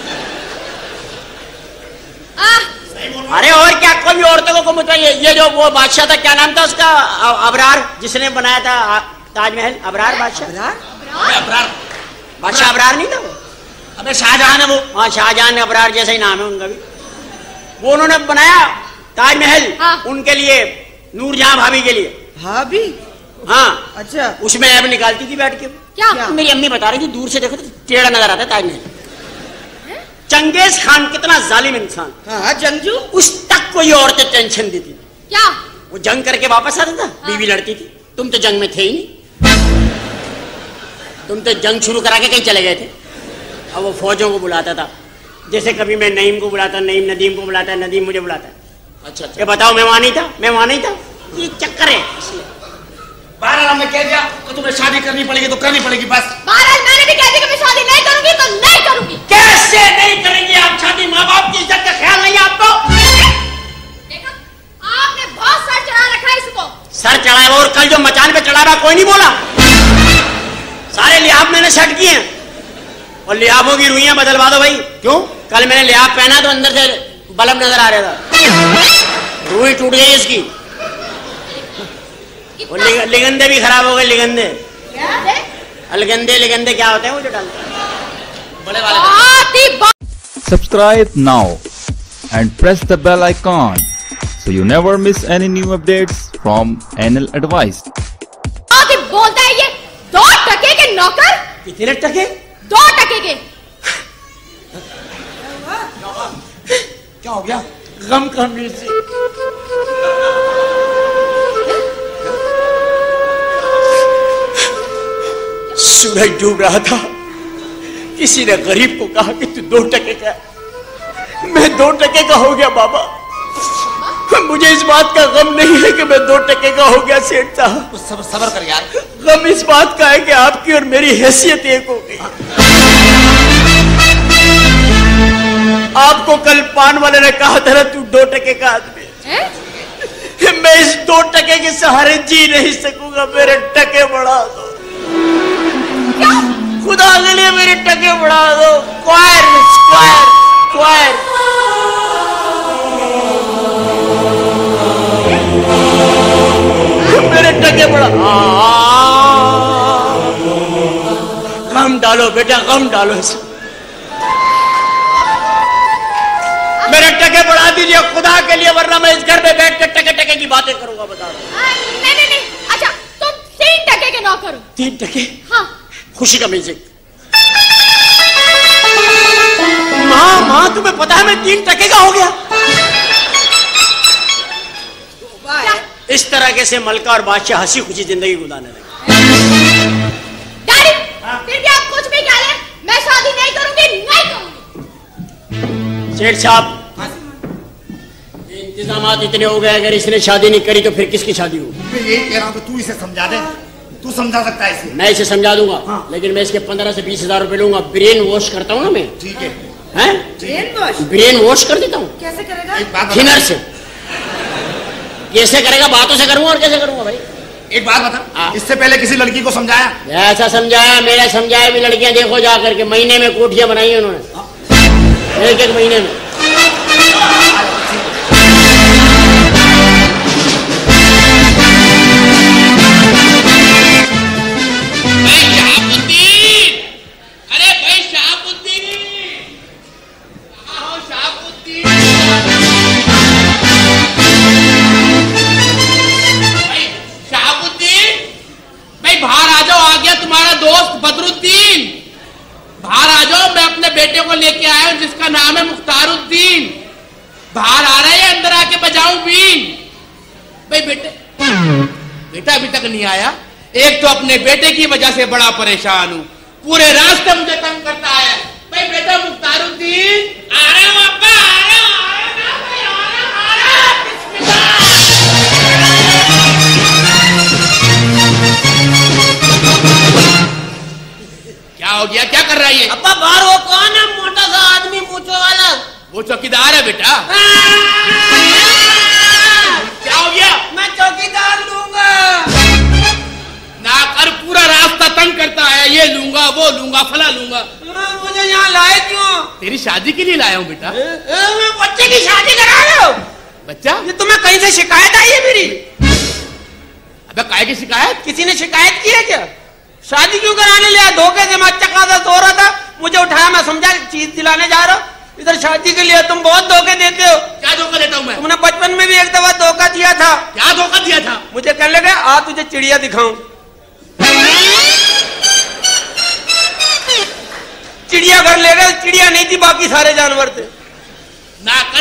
अरे और क्या, कोई औरतों को मुतमईन। ये जो वो बादशाह था, क्या नाम था उसका? अबरार, जिसने बनाया था ताजमहल। अबरार बादशाह। अबरार बादशाह अबरार नहीं था वो? अबे शाहजहां है वो। हाँ शाहजहां, अबरार जैसा ही नाम है उनका भी। वो उन्होंने बनाया ताजमहल। उनके लिए, नूरजहां भाभी के लिए। भाभी? हाँ अच्छा। उसमें ऐब निकालती थी बैठ के। क्या? मेरी अम्मी बता रही थी, दूर से देखो तो टेढ़ा नजर आता है ताजमहल। चंगेज खान कितना जालिम इंसान। हाँ जंगजू। उस तक को ये औरतें टेंशन देती। क्या? वो जंग करके वापस आता था, बीवी लड़ती थी। तुम तो जंग में थे ही नहीं, तुम तो जंग शुरू करा के कहीं चले गए थे। अब वो फौजों को बुलाता था, जैसे कभी मैं नईम को बुलाता, नईम नदीम को बुलाता, नदीम मुझे बुलाता। अच्छा ये बताओ, मैं वहां नहीं था, मैं वहां नहीं था। ये चक्कर है। बहरहाल हमने कह दिया तो तुम्हें शादी करनी पड़ेगी तो करनी पड़ेगी बस। बहरहाल मैंने भी कह दिया कि मैं शादी नहीं करूंगी तो नहीं करूंगी। कैसे नहीं करेंगे आप शादी? माँ बाप की इज्जत का ख्याल नहीं आपको? देखा, आपने बहुत सर चढ़ा रखा है इसको। सर चढ़ाया, और कल जो मचान पे चढ़ा रहा कोई नहीं बोला। सारे लिहाफ मैंने सेट किए हैं, और लिहाफों की रुइयां बदलवा दो भाई। क्यों? कल मैंने लिहाफ पहना तो अंदर से बल्ब नजर आ रहा था। रुई टूट गई इसकी, और लिगंदे भी खराब हो गए। लिगंदे लिगंदे क्या होते हैं वो जो डालते हैं बड़े वाले? Subscribe now and press the bell icon so you never miss any new updates from Anal Advice. आगे बोलता है ये 2 टके के नौकर। कितने टके? 2 टके के। क्या हो गया? गम करने से। सूरज डूब रहा था, किसी ने गरीब को कहा कि तू 2 टके का, मैं 2 टके का हो गया बाबा। मुझे इस बात का गम नहीं है कि मैं 2 टके का हो गया सेठ साहब। सबर कर यार। गम इस बात का है कि आपकी और मेरी हैसियत एक हो गई। आपको कल पान वाले ने कहा था ना तू 2 टके का आदमी है। मैं इस 2 टके के सहारे जी नहीं सकूंगा, मेरे टके बढ़ा दो। खुदा के लिए मेरे टके बढ़ा दो। Square square square. मेरे टके बढ़ा। गम डालो बेटा, गम डालो इसे। मेरे टके बढ़ा दीजिए खुदा के लिए, वरना मैं इस घर में बैठ कर टके टके की बातें करूंगा। बता दो। नहीं। अच्छा तुम 3 टके के नौकर हो। 3 टके? हाँ। खुशी का म्यूजिक। माँ तुम्हें पता है मैं 3 टके का हो गया? इस तरह के से मलका और बादशाह हंसी खुशी जिंदगी गुजारने लगे। डैडी, फिर भी आप कुछ भी कह लें, मैं शादी नहीं करूंगी, नहीं करूंगी। सेठ साहब, इंतजामात इतने हो गए, अगर इसने शादी नहीं करी तो फिर किसकी शादी होगी? मैं यही कह रहा हूँ कि तू इसे समझा दे। तू समझा सकता है इसे? मैं इसे समझा दूंगा। हाँ। लेकिन मैं इसके 15 से 20 हजार रुपए लूंगा। ब्रेन वॉश करता हूँ ना मैं। ठीक है। ब्रेन वॉश कर देता हूँ। कैसे करेगा? एक बात थिनर से। कैसे करेगा? बातों से करूंगा और कैसे करूंगा भाई? एक बात बता, इससे पहले किसी लड़की को समझाया? ऐसा समझाया, मेरा समझाया भी लड़कियां देखो जा करके, महीने में कोठियां बनाई उन्होंने। एक महीने में। अरे भाई शहाबुद्दीन, भाई बाहर आ जाओ, आ गया तुम्हारा दोस्त बदरुद्दीन। बाहर आ जाओ, मैं अपने बेटे को लेके आया हूं जिसका नाम है मुख्तारुद्दीन। बाहर आ रहा है, अंदर आके बजाऊं बीन। भाई बेटा अभी तक नहीं आया। एक तो अपने बेटे की वजह से बड़ा परेशान हूं, पूरे रास्ते मुझे तंग करता है। भाई बेटा मुख्तारुद्दीन, आ रहा हूं अब्बा, आ रहा हूं। क्या हो गया? क्या कर रहा है ये? अब्बा बाहर वो कौन है? मोटा सा आदमी मूंछों वाला। वो चौकीदार है बेटा। क्या हो गया? मैं चौकीदार लूंगा। ना कर, पूरा रास्ता तंग करता है। ये लूंगा, वो लूंगा, फला लूंगा। मुझे यहाँ लाए क्यों? तेरी शादी के लिए लाया हूँ बेटा। मैं बच्चे की शादी करा रहा हूँ। बच्चा? ये तुम्हें कहीं से शिकायत आई है मेरी? अबे काहे की शिकायत? किसी ने शिकायत की है क्या? शादी क्यों कराने लिया? धोखे से मैं अच्छा खासा सो रहा था, मुझे उठाया, मैं समझा चीज दिलाने जा रहा हूँ, इधर शादी के लिए। तुम बहुत धोखे देते हो। क्या धोखा देता हूँ मैं? तुमने बचपन में भी एक दफा धोखा दिया था। क्या धोखा दिया था? मुझे कहने लगे आ तुझे चिड़िया दिखाऊं। चिड़ियाघर ले गए, चिड़िया नहीं थी, बाकी सारे जानवर थे। ना कर।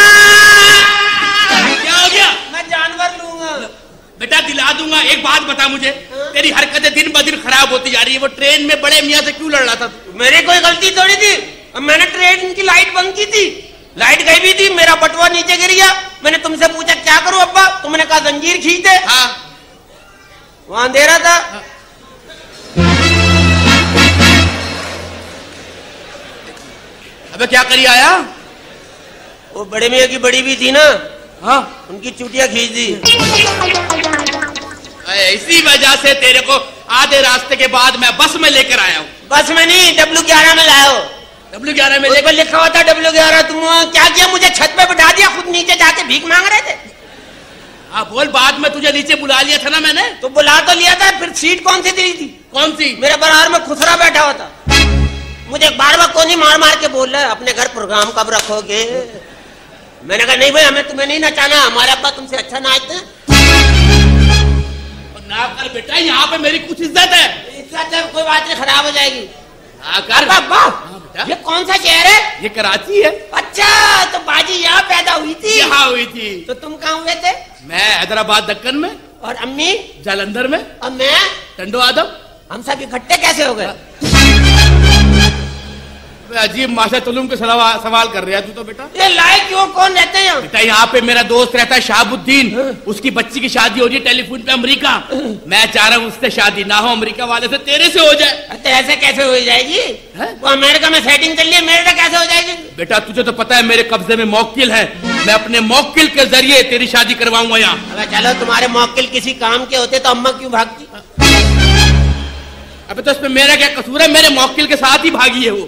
क्या हो गया? मैं जानवर लूंगा बेटा, दिला दूंगा। एक बात बता मुझे, तेरी हरकतें दिन ब दिन खराब होती जा रही है। वो ट्रेन में बड़े मियाँ से क्यों लड़ रहा था? मेरी कोई गलती थोड़ी थी। अब मैंने ट्रेन की लाइट बंद की थी, लाइट गई भी थी, मेरा बटुआ नीचे गिर गया। मैंने तुमसे पूछा क्या करूं अब्बा? तुमने कहा जंजीर खींच दे। हाँ। वहां अंधेरा था। हाँ। अबे क्या करी आया? वो बड़े मियाँ की बड़ी भी थी ना, हाँ, उनकी चुटिया खींच दी। इसी वजह से तेरे को आधे रास्ते के बाद मैं बस में लेकर आया हूँ। बस में नहीं, W11 में लाया हो। W11 में लेकर लिखा हुआ था W11। तुम क्या किया? मुझे छत पे बिठा दिया, खुद नीचे जाके भीख मांग रहे थे। हाँ बोल, बाद में तुझे नीचे बुला लिया था ना मैंने। तो बुला तो लिया था, फिर सीट कौन सी दी थी? कौन सी? मेरे बराबर में खुसरा बैठा हुआ था। मुझे बार बार कोनी मार मार के बोल रहा है अपने घर प्रोग्राम कब रखोगे। मैंने कहा नहीं भाई, हमें तुम्हें नहीं नचाना, हमारे अब्बा तुमसे अच्छा नाचते हैं। ना कर बेटा, यहाँ पे मेरी कुछ इज्जत है। इज्जत है, कोई बात नहीं, खराब हो जाएगी। कर अब्बा, ये कौन सा शहर है? ये कराची है। अच्छा, तो बाजी यहाँ पैदा हुई थी? यहाँ हुई थी। तो तुम कहाँ हुए थे? मैं हैदराबाद दक्कन में। और अम्मी? जालंधर में। और मैं? टंडो आदम। हम सब इकट्ठे कैसे हो गए? अजीब माशा तुलुम के सवाल कर रहा है तू तो बेटा। ये लाए क्यों? कौन रहते हैं? बेटा यहाँ पे मेरा दोस्त रहता है शाहबुद्दीन, उसकी बच्ची की शादी हो रही है टेलीफोन पे अमेरिका। मैं चाह रहा हूँ उससे शादी ना हो अमेरिका वाले से, तेरे से हो जाए। तो ऐसे कैसे हो जाएगी? वो अमेरिका में सेटिंग चल रही है, मेरे से कैसे हो जाएगी? बेटा तुझे तो पता है मेरे कब्जे में मौकिल है, मैं अपने मौकिल के जरिए तेरी शादी करवाऊंगा यहाँ। अबे चलो, तुम्हारे मौकिल किसी काम के होते तो अम्मा क्यों भागती? अबे तो इसमें मेरा क्या कसूर है? मेरे मौकिल के साथ ही भागी है वो।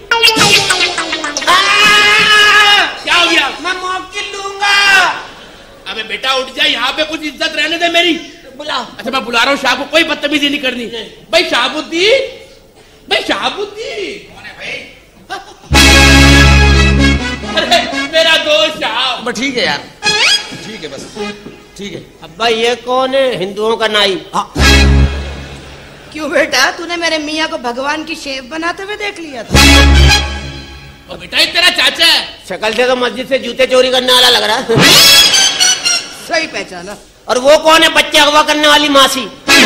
क्या हो गया? मैं मौकिल लूंगा। अबे बेटा उठ जा, यहाँ पे कुछ इज्जत रहने दे मेरी। बुला। अच्छा मैं बुला रहा हूँ शाह को, कोई बदतमीजी नहीं करनी। भाई शाहबुद्दीन, भाई शाहबुद्दीन। कौन है भाई? अरे मेरा दोस्त शाह। ठीक है यार, ठीक है बस, ठीक है। अब्बा ये कौन है? हिंदुओं का नाई। क्यों बेटा, तूने मेरे मियाँ को भगवान की शेप बनाते हुए देख लिया था? और बेटा ये तेरा चाचा है। शक्ल से तो मस्जिद से जूते चोरी करने वाला लग रहा है। सही पहचाना। और वो कौन है? बच्चे अगवा करने वाली मासी।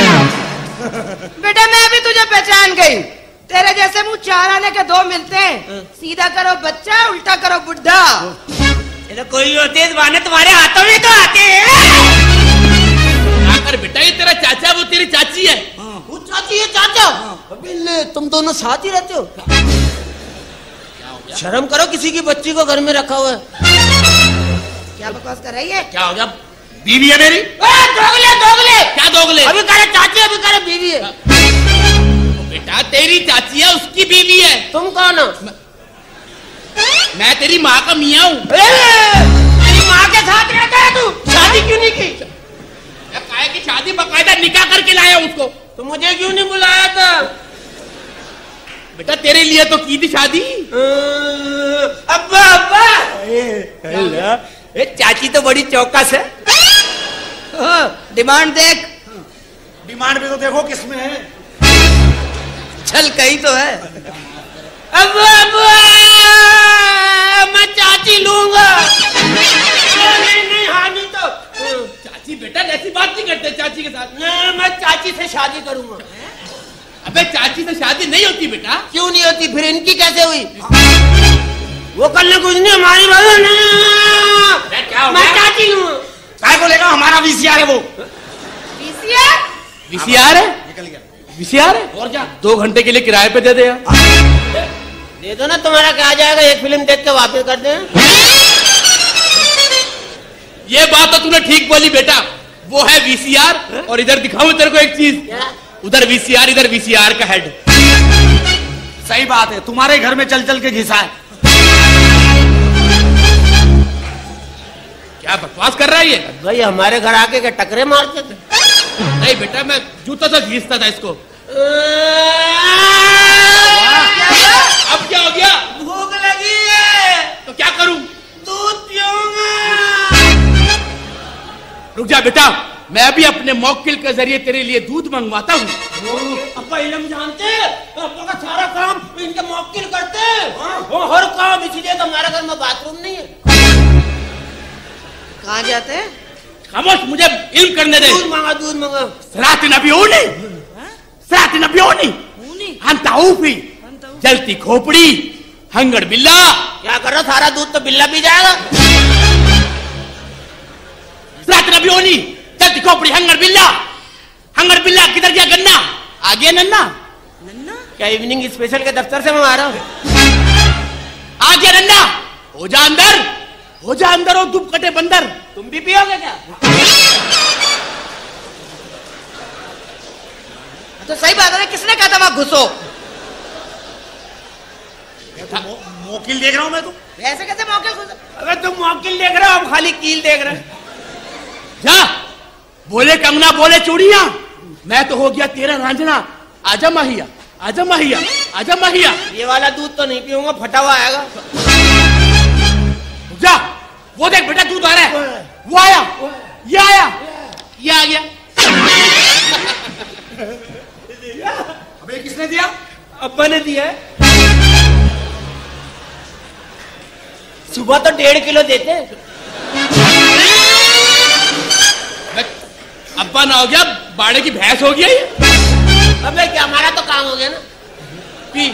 बेटा मैं भी तुझे पहचान गई, तेरे जैसे मुंह चार आने के दो मिलते हैं। सीधा करो बच्चा, उल्टा करो बुढ़ा। ये तो कोई होते इस बहाने तुम्हारे हाथों में तो आते हैं। आकर बेटा ये तेरा चाचा, वो तेरी चाची है। वो चाची है चाचा? अबे तुम दोनों साथ ही रहते हो? शर्म करो, किसी की बच्ची को घर में रखा हुआ है। क्या बकवास कर रही है? क्या हो गया? बीवी है मेरी। दोगले दोगले। क्या दोगले? अभी कह रहे चाची, अभी कह रहे बीवी है। बेटा तेरी चाची है, उसकी बीवी है। तुम कौन हो? मैं तेरी माँ का मियाँ हूँ। तेरी माँ के साथ रहता है तू? शादी क्यों नहीं की? काय की शादी बकायदा निकाह करके लाया उसको। तो मुझे क्यों नहीं बुलाया था? बेटा तेरे लिए तो की थी शादी। अब्बा अब्बा, ये चाची तो बड़ी चौकस है। डिमांड देख। डिमांड भी तो देखो किसमें है। चल कहीं तो है। अब्बा अब्बा, मैं चाची लूंगा। नहीं हाँ नहीं तो। चाची बेटा ऐसी बात नहीं करते चाची के साथ। नहीं, मैं चाची से शादी करूंगा। अबे चाची से शादी नहीं होती बेटा। क्यों नहीं होती? फिर इनकी कैसे हुई? वो कल ने कुछ नहीं, हमारी बात नहीं। क्या मैं चाची हूँ। काय को लेगा? हमारा वीसीआर है वो। वीसीआर? वीसीआर है? निकल गया। वीसीआर है? और क्या? 2 घंटे के लिए किराए पे दे दे यार। दे दो ना, तुम्हारा क्या जाएगा? एक फिल्म देख के वापस कर दे। ये बात तो तूने ठीक बोली बेटा। वो है वीसीआर, और इधर दिखाऊं तेरे को एक चीज। उधर वीसीआर, इधर वीसीआर का हेड। सही बात है, तुम्हारे घर में चल चल के घिसा है। क्या बकवास कर रहा है ये? भाई हमारे घर आके के टकरे मारते थे। नहीं बेटा मैं जूता से घीसता था इसको। अब क्या हो गया? भूख लगी है। तो क्या करूं? दूध पीऊंगा। रुक जा बेटा, मैं भी अपने मौकिल के जरिए तेरे लिए दूध मंगवाता हूँ। अब्बा इलम जानते हैं, अब्बा का सारा काम इनके मौकिल करते हैं। वो हर काम, इसीलिए तो हमारे घर में बाथरूम नहीं है। कहाँ जाते हैं? खामोश, मुझे इल्म करने दे। दूध मांगा, दूध मांगा। सरात नबियोनी, सरात नबियोनी, हंताऊफी, जलती खोपड़ी, हंगड़ बिल्ला। क्या कर रहा? सारा दूध तो बिल्ला पी जाएगा। सरात नबियोनी, जलती खोपड़ी, हंगड़ बिल्ला। हंगड़ बिल्ला किधर गया? गन्ना आ गया। नन्ना नन्ना क्या इवनिंग स्पेशल के दफ्तर से मंगा रहा हूँ? आ गया नन्ना। हो जा अंदर, हो जा अंदर। और दुब कटे बंदर, तुम भी पियोगे क्या? तो सही बात है, किसने कहा था वहां घुसो? मौकिल देख रहा हूं मैं। तो ऐसे कैसे मौके घुसो? अबे तुम मौकिल देख रहे हो, हम खाली कील देख रहे हैं। जा बोले कंगना, बोले चूड़ियां, मैं तो हो गया तेरा रांझना। आजा माहिया, आजा माहिया, आजा माहिया। ये वाला दूध तो नहीं पीऊंगा, फटा हुआ आएगा। जा वो देख बेटा दूध आ रहा है, वो आया, ये आया, ये आ गया। अबे किसने दिया? अब्बा ने दिया है। सुबह तो 1.5 किलो देते। अब्बा ना हो गया, बाड़े की भैंस हो गया ये। अबे क्या हमारा तो काम हो गया ना। पी।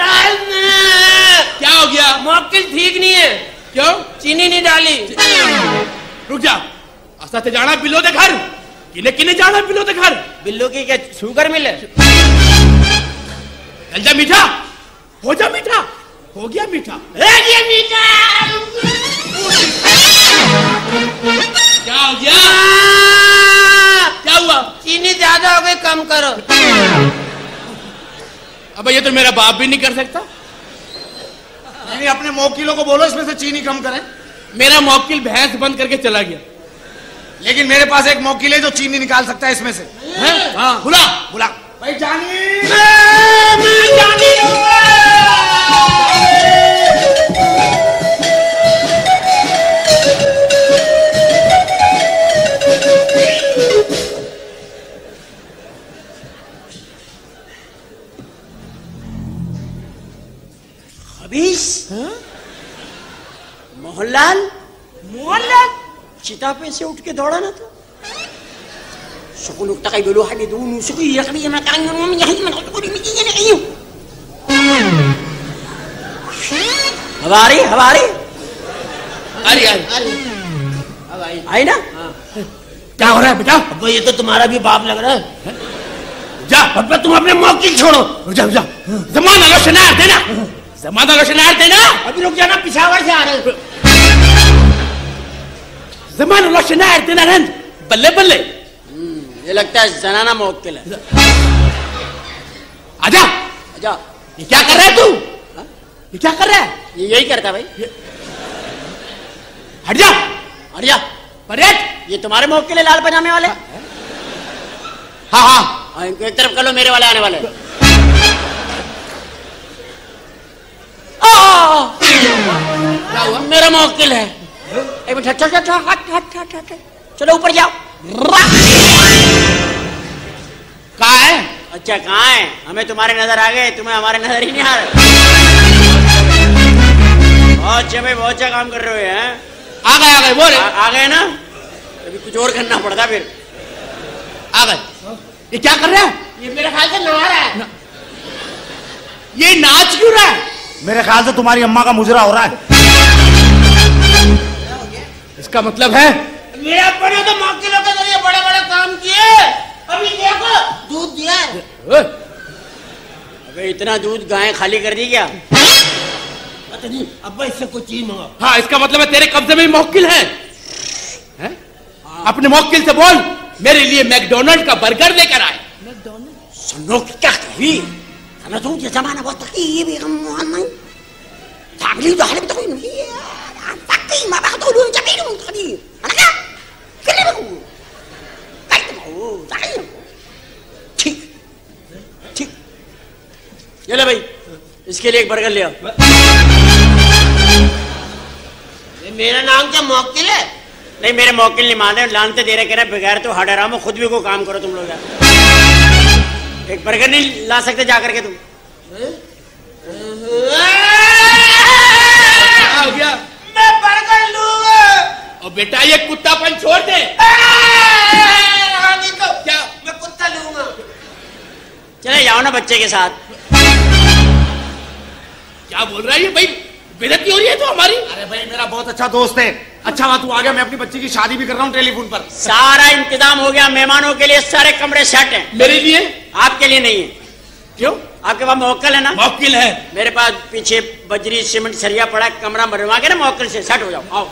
क्या हो गया? मौकिल ठीक नहीं है। क्यों? चीनी नहीं डाली। रुक जा, असा से जाना बिल्लो दे घर, किने किने जाना बिल्लो दे घर। बिल्लू की क्या शुगर मिले? चल जा मीठा, हो जा मीठा, हो गया मीठा, मीठा। क्या हो गया? क्या हुआ? चीनी ज्यादा हो गई, कम करो। अबे ये तो मेरा बाप भी नहीं कर सकता। नहीं, अपने मौकिलों को बोलो इसमें से चीनी कम करें। मेरा मौकिल भैंस बंद करके चला गया। लेकिन मेरे पास एक मौकिल है जो चीनी निकाल सकता है इसमें से। हाँ, बुला बुला भाई जानी। मैं जानी मोहनलाल, मोहनलाल चिता पे से उठ के दौड़ा ना तो सुकून उठता कहीं बोलो हमें दून सुकून ये कभी मैं करेंगे मैं यही मैं पूरी मिट्टी ये नहीं हूँ। हवारी हवारी अरे आई ना। क्या हो रहा है बेटा? अब ये तो तुम्हारा भी बाप लग रहा है। जा अब तुम अपने मौकिल छोड़ो। जा जा जमाना रोशनार देना, जमाना रोशनार देना। अभी रुक जाना, पिशावर से आ रहे हैं। जमाना रोशनार देना रंज बल्ले बल्ले। ये लगता है जनाना मौकिल है। आजा आजा। ये क्या कर रहा है तू? ये क्या कर रहा है? ये यही करता भाई। हट जा हट जा परेट। ये तुम्हारे मौकिल है लाल पजामे वाले? हाँ हाँ इनको एक तरफ कर लो, मेरे वाले आने वाले। क्या हुआ? मेरा मौकिल है। एक मिनट हट हट हट हट चलो ऊपर जाओ। कहाँ है? अच्छा कहाँ है? हमें तुम्हारे नजर आ गए, तुम्हें हमारे नजर ही नहीं आ रहे। बहुत अच्छा भाई, बहुत अच्छा काम कर रहे हो हैं। आ गए बोले आ गए ना, अभी कुछ और करना पड़ता फिर। आ गए। ये क्या कर रहा है? ये मेरे ख्याल से नहा रहा है। ये नाच क्यों रहा है? मेरे ख्याल से तुम्हारी अम्मा का मुजरा हो रहा है। इसका मतलब है मेरे अब्बा ने तो मौकिलों के जरिए बड़े बड़े काम किए। अभी देखो दूध दिया है। अबे इतना दूध गाय खाली कर दी क्या? पता नहीं, अब्बा इससे कुछ चीज मंगा। हाँ इसका मतलब है तेरे कब्जे में मौकिल है? अपने मौकिल से बोल मेरे लिए मैकडोनल्ड का बर्गर लेकर आए। सुनो क्या कही ना तुम, ये जमाना बहुत तकी ये भी हम नहीं ताकली तो हाले तो कोई नहीं है तकी मां बात तो लूं जमीन में तकी अरे क्या कर ले वो काट दो ताकली। ठीक ठीक ये ले भाई, इसके लिए एक बर्गर ले आओ। ये मेरा नाम क्या मौकिल है? नहीं मेरे मौकिल नहीं माने, लानते दे रहे कह रहे बगैर तो हट रहा, खुद भी को काम करो तुम लोग यार। एक बर्गर नहीं ला सकते जाकर के तुम? क्या हो गया? मैं बर्गर लूंगा। और बेटा ये कुत्तापन छोड़ दे। क्या? मैं कुत्ता लूंगा। चले जाओ ना बच्चे के साथ। क्या बोल रहा है ये भाई? बेइज्जती हो रही है तो हमारी। अरे भाई मेरा बहुत अच्छा दोस्त है। अच्छा बात तू आ गया, मैं अपनी बच्ची की शादी भी कर रहा हूँ टेलीफोन पर। सारा इंतजाम हो गया, मेहमानों के लिए सारे कमरे सेट हैं। मेरे लिए? आपके लिए नहीं है। क्यों? आपके पास मौकिल है ना? मौकिल है। मेरे पास पीछे बजरी सीमेंट सरिया पड़ा, कमरा बनवा के ना मौकिल से सेट हो जाओ। आओ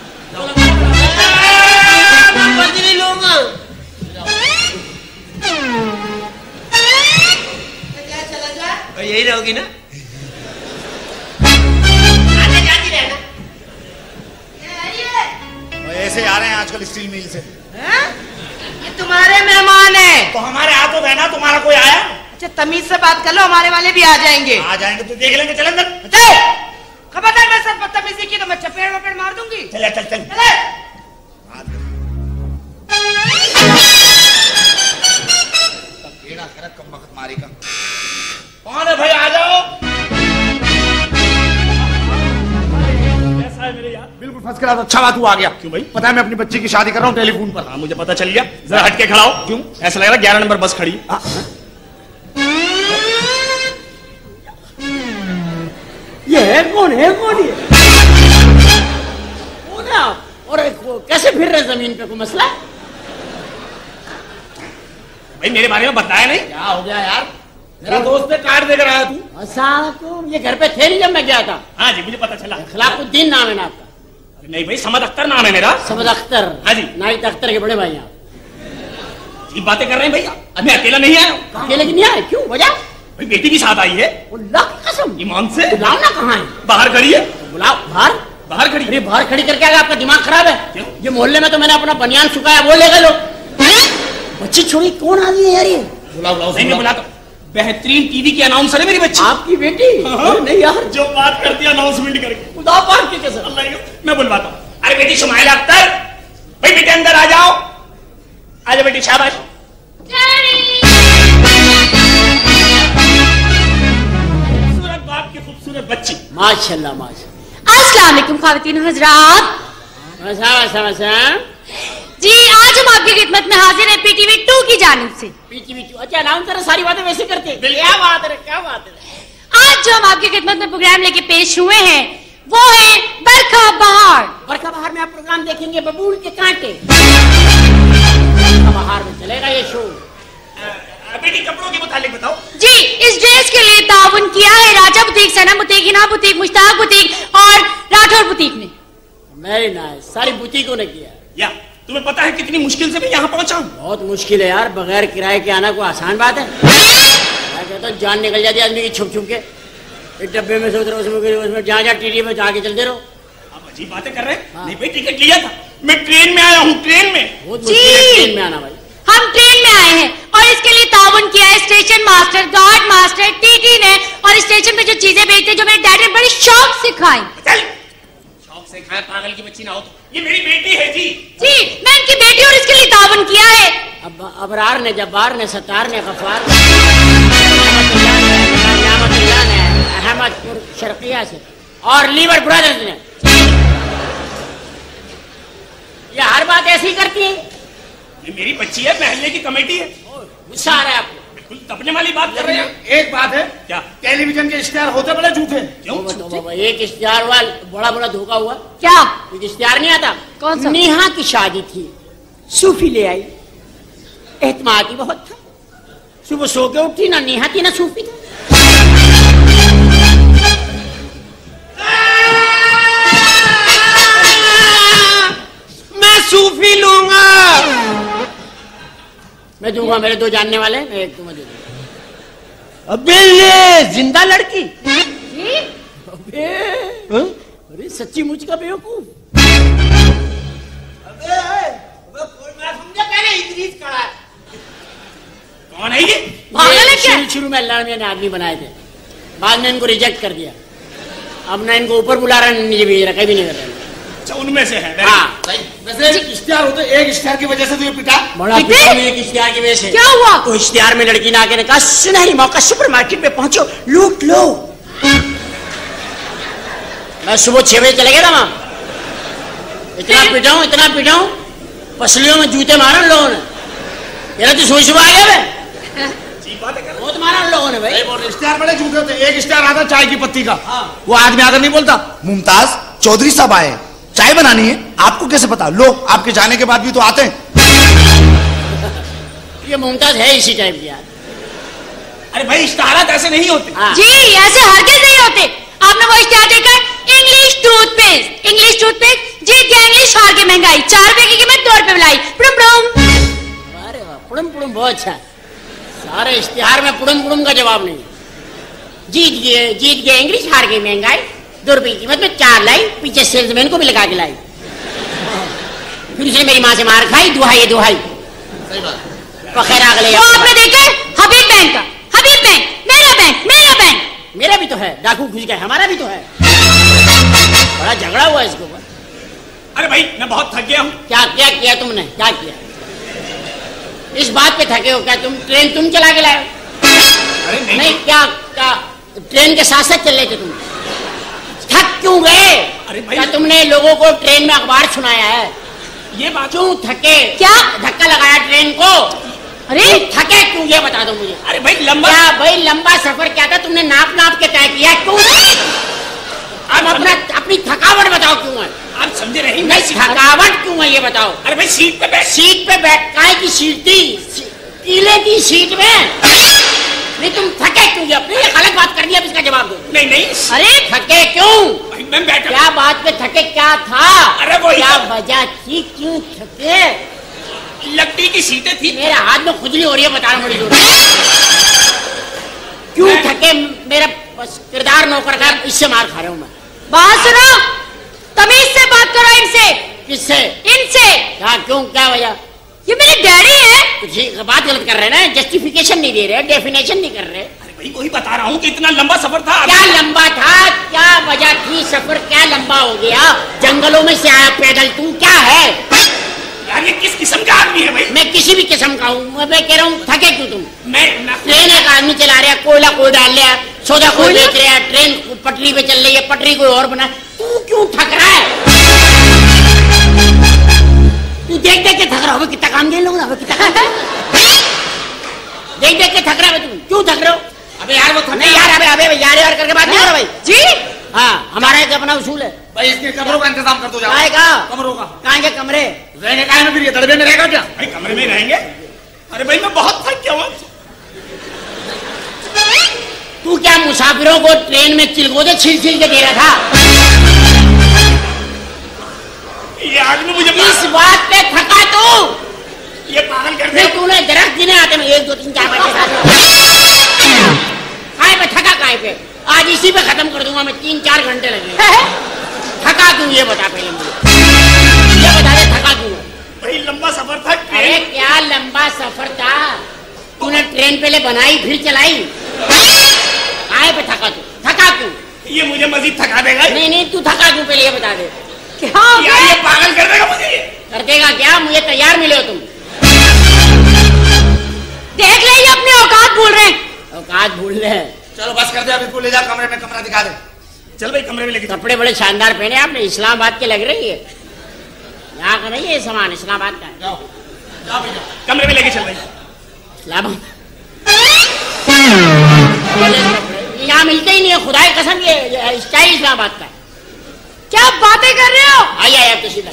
बजरी लूंगा। यही रहोगी ना? ऐसे आ रहे हैं आजकल स्टील मिल से। ये तुम्हारे मेहमान है। तो हमारे हाथों बहना तुम्हारा कोई आया? अच्छा तमीज से बात कर लो, हमारे वाले भी आ जाएंगे। आ जाएंगे तो देख लेंगे। चल अंदर। खबरदार मेरे साथ बदतमीजी की तो मैं चपेड़ वपेड़ मार दूंगी। चले चल चल चले। कम वक्त मारी का कौन है भाई? आ जाओ। कैसा है मेरे यार? बिल्कुल फर्स्ट क्लास। अच्छा बात हुआ आ गया। क्यों भाई? पता है मैं अपनी बच्ची की शादी कर रहा हूँ टेलीफोन पर। हाँ मुझे पता चल गया। जरा हट के खड़ा हो। क्यों? ऐसा लग रहा है 11 नंबर बस खड़ी है। ये है कौन ये? कौन है आप? और कैसे फिर रहे जमीन पे? कोई मसला? भाई मेरे बारे में बताया नहीं? क्या हो गया यार? मेरा दोस्त ने कार्ड देकर आया तू। तुम ये घर पे थे नहीं जब मैं गया था? हाँ जी मुझे पता चला। खिलाफुद्दीन नाम है ना आपका? नहीं भाई समद अख्तर नाम है मेरा। समद अख्तर? हाँ जी। नाइट अख्तर के बड़े भाई आप। ये बातें कर रहे हैं भैया। मैं अकेला नहीं आया। अकेले की नहीं आए? क्यों? वजह? भाई बेटी की साथ आई है। अल्लाह की कसम। ईमान से। बुलाओ ना। कहाँ है? बाहर खड़ी है। बुलाओ। बाहर? बाहर खड़ी। अरे बाहर खड़ी करके आगे आपका दिमाग खराब है? क्यों? ये मोहल्ले में तो मैंने अपना बनियान सुखाया, वो ले गए लोग। बच्ची छोड़ी कौन आदमी है यार ये? बुलाओ नहीं मैं बुलाता। बेहतरीन टीवी की अनाउंसर है मेरी बच्ची। आपकी बेटी? हाँ। नहीं यार, जो बात करती है अनाउंसमेंट करके। खुदा पाक की कसम। अल्लाह की कसम। मैं बुलवाता हूँ। अरे बेटी शुमाइला अख्तर, भाई बेटे अंदर आ जाओ। आ जाओ बेटी, शाबाश। खूबसूरत बाप की खूबसूरत बच्ची। माशाल्लाह माशाल्लाह। अस्सलाम वालेकुम ख़वातीन हज़रात। जी आज हम आपकी खिदमत में हाजिर हैं पीटीवी 2 की जानिब से। पीटीवी 2? अच्छा अनाउंसर सारी बातें वैसे करते हैं। क्या बात है, क्या बात है। आज जो हम आपकी खिदमत में प्रोग्राम लेके पेश हुए हैं वो है बरखा बहार। बरखा बहार में आप प्रोग्राम देखेंगे बबूल के कांटे। बरखा बहार में चलेगा ये शो। बेटी कपड़ों के मुतालिक बताओ। जी इस ड्रेस के लिए ताउन किया है Raja boutique, Sana boutique, Hina boutique, Mushtaq boutique और राठौर बुटीक ने। Very nice. सारी बुटीकों ने किया। या तुम्हें पता है कितनी मुश्किल से मैं यहाँ पहुंचा हूँ? बहुत मुश्किल है यार, बगैर किराए के आना कोई आसान बात है? मैं कहता हूँ जान निकल जाती है आदमी की छुप छुप के। एक डब्बे में से उतरो, उसमें जहाँ जहाँ टीटी में जाके चलते रहो। आप अजीब बातें कर रहे हैं। हाँ। नहीं भाई टिकट लिया था, मैं ट्रेन में आया हूँ। ट्रेन में बहुत मुश्किल है ट्रेन में आना भाई। हम ट्रेन में आए हैं और इसके लिए ताउन किया है station master, guard master, TT ने। और स्टेशन पे जो चीजें बेचते हैं जो मेरे डैडी ने बड़ी शौक से खाई। शौक से खाए, पागल की बच्ची ना हो तो। ये मेरी बेटी है जी। जी मैं इनकी बेटी और इसके लिए ताउन किया है। अब अबरार ने, जब्बार ने, सत्तार ने, गफ्फार ने, अहमदपुर शर्किया से और लीवर ब्रदर्स ने। ये हर बात ऐसी करती है। ये मेरी बच्ची है, महल्ले की कमेटी है। गुस्सा आ रहा है आपको? बिल्कुल तपने वाली बात कर रहे हैं। एक बात है, क्या? टेलीविजन के इश्तेहार होते बड़े झूठे। क्यों? बाबा एक इश्तिहार हुआ, बड़ा बड़ा धोखा हुआ। क्या? एक इश्तिहार नहीं आता? कौन सा? नेहा की शादी थी, सूफी ले आई, एहतमादी बहुत था। सुबह सो के उठी, ना नेहा थी ना सूफी थी। मैं सूफी लूंगा। मैं दूंगा, मेरे दो जानने वाले, मैं एक तुम्हें दे दूंगा। अबे ये जिंदा लड़की। अबे अरे सच्ची मुझ का बेवकूफ। कौन है ये? पागल है क्या? शुरू में अल्लाह ने आदमी बनाए थे, बाद में इनको रिजेक्ट कर दिया। अब ना इनको ऊपर बुला रहा, नीचे भेज रहा, कहीं भी नहीं कर रहा। अच्छा उनमें से है। हाँ वैसे इश्तेहार होते, एक इश्तेहार की वजह से तो ये पिटा। बड़ा पिता में एक इश्तिहार की वजह से। क्या हुआ? तो इश्तिहार में लड़की ने आके ने कहा सुनहरी मौका, सुपरमार्केट में पहुंचो, लूट लो। मैं सुबह 6 बजे चले गया था वहां। इतना पिटाऊं पसलियों में जूते मारा उन लोगों ने। मेरा तो सोच सुबह आ गया मैं। बहुत मारा उन लोगों ने भाई। इश्तेहार बड़े झूठे होते। एक इश्तेहार आता चाय की पत्ती का। वो आदमी आकर नहीं बोलता, मुमताज चौधरी साहब आए, चाय बनानी है। आपको कैसे पता? लो आपके जाने के बाद भी तो आते हैं। ये मुमताज है इसी टाइप की यार। अरे भाई इश्तेहारात ऐसे नहीं होते। हाँ। जी ऐसे हरगिज़ नहीं होते। आपने वो इश्तेहार देखा? इंग्लिश टूथपेस्ट, इंग्लिश टूथपेस्ट जीत गया इंग्लिश, हार के महंगाई, 4 रुपए की कीमत 2 रुपए मिलाई। पुड़म पुड़म। अरे वाह, पुड़म पुड़म बहुत अच्छा। सारे इश्तिहार में पुड़म पुड़म का जवाब नहीं। जीत गए इंग्लिश, हार गई महंगाई, 2 रुपए की कीमत में 4 लाई। पीछे सेल्समैन को भी लगा के लाई। फिर उसने मेरी माँ से मार खाई, दुहाई दुहाई। खैर अगले तो आपने देखा हबीब बैंक का, हबीब बैंक, मेरा बैंक, मेरा बैंक। मेरा भी तो है, डाकू घुस गए, हमारा भी तो है। बड़ा झगड़ा हुआ इसके ऊपर। अरे भाई मैं बहुत थक गया हूँ। क्या क्या किया तुमने, क्या किया? इस बात पे थके हो क्या तुम? ट्रेन तुम चला के लाए? अरे नहीं क्या क्या ट्रेन के साथ साथ चल रहे थे तुम? थक क्यों गए? अरे भाई क्या तुमने लोगों को ट्रेन में अखबार सुनाया है? ये बात क्यों थके? क्या धक्का लगाया ट्रेन को? अरे थके क्यों ये बता दो मुझे। अरे भाई लंबा क्या भाई लंबा सफर क्या था? तुमने नाप नाप के तय किया क्यों? अब अपनी थकावट बताओ क्यों है? आप समझे नहीं? नहीं थकावट क्यों है ये बताओ। अरे भाई सीट पे बैठ काहे की सीट थी? कीले की सीट में। नहीं तुम थके क्यों? अपनी गलत बात कर दिया, अब इसका जवाब दो। नहीं अरे थके क्यों? मैं बैठा। क्या बात पे थके? क्या था? अरे वो क्या वजह थी? क्यों थके? लकड़ी की सीटें थी। मेरे हाथ में खुजली हो रही है, बताना बड़ी जोर। क्यों थके? मेरा किरदार नौकर का, इससे मार खा रहा हूँ मैं। बात सुनो, तमीज से बात करो इनसे। किससे? इनसे। क्या क्यों, क्या वजह? ये मेरे डैडी है। कुछ बात गलत कर रहे हैं ना, जस्टिफिकेशन नहीं दे रहे, डेफिनेशन नहीं कर रहे। अरे भाई वही बता रहा हूँ कि इतना लंबा सफर था। क्या लंबा था? क्या वजह थी? सफर क्या लंबा हो गया? जंगलों में से आया पैदल, तू क्या है? यार ये किस किस्म का आदमी है भाई? मैं किसी भी किस्म का हूँ। मैं कह रहा हूँ थके क्यों तुम? मैं ट्रेन एक आदमी चला रहा है, कोयला कोई डाल लिया, सौदा कोई बेच रहा है, ट्रेन पटरी पे चल रही है, पटरी कोई और बना, तू क्यों थक रहा है? तू देख देख के थक रहा हो, कितना काम दे लोग ना, कितना काम देख देख के थक रहा है तुम, क्यों थक रहे हो? अबे यार वो नहीं यार, अबे यार करके बात नहीं हो रहा भाई जी। हाँ, हमारा एक अपना उसूल है भाई। इसके कमरों का इंतजाम कर दो। कहाँ का? कमरों का। कहाँ के कमरे? रहने का है ना, फिर ये दड़बे में रहेगा क्या? भाई कमरे में रहेंगे। अरे भाई मैं बहुत थक गया हूँ। तू क्या मुसाफिरों को ट्रेन में चिलगोदे छील छील के दे रहा था? ये आदमी मुझे इस बात पे थका तू? ये पागल कर नहीं तूने दरख्त गिने आते में 1 2 3 4 5 6 पे थका काहे पे? आज इसी पे खत्म कर दूंगा मैं, 3-4 घंटे लगेंगे। थका क्यों ये बता पहले मुझे, ये बता दे थका क्यों? भाई लंबा सफर था। अरे क्या लंबा सफर था? तूने ट्रेन पहले बनाई फिर चलाई, काहे पे थका तू? थका क्यों? ये मुझे मजीद थका देगा। नहीं तू थका क्यों पहले ये बता दे। क्या यार ये पागल कर देगा मुझे। कर देगा क्या? मुझे तैयार मिले हो तुम। देख ले, ये अपने औकात भूल रहे हैं। औकात भूल रहे हैं? चलो बस कर दे, अब इसको ले जा कमरे में, कमरा दिखा दे। चल भाई कमरे में लेके। कपड़े बड़े शानदार पहने आपने, इस्लामाबाद के लग रही है। यहाँ का नहीं है सामान, इस्लामाबाद का है। जाओ जाओ भैया, कमरे में लेके चल भाई। इस्लामाबाद यहाँ मिलते ही नहीं है, खुदा की कसम, ये स्टाइल इस्लामाबाद का है। क्या बातें कर रहे हो? आइए आप किसी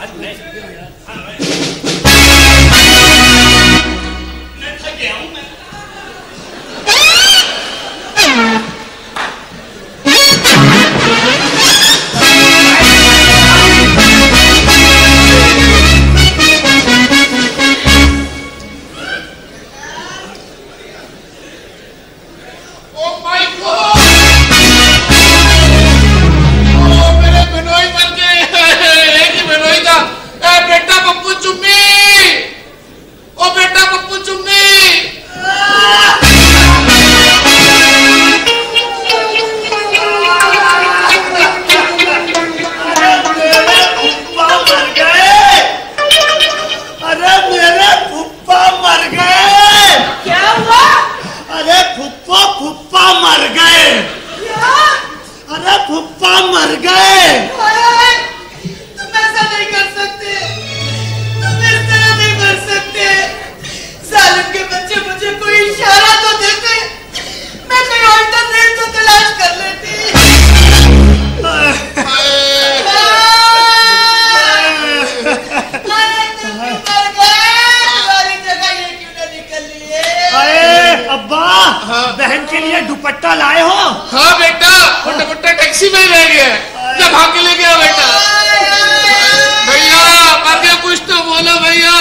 बहन के लिए दुपट्टा लाए हो? हाँ बेटा, वो दुपट्टा टैक्सी में रह गया है, जब भाग के ले गया बेटा। भैया आगे कुछ तो बोलो भैया।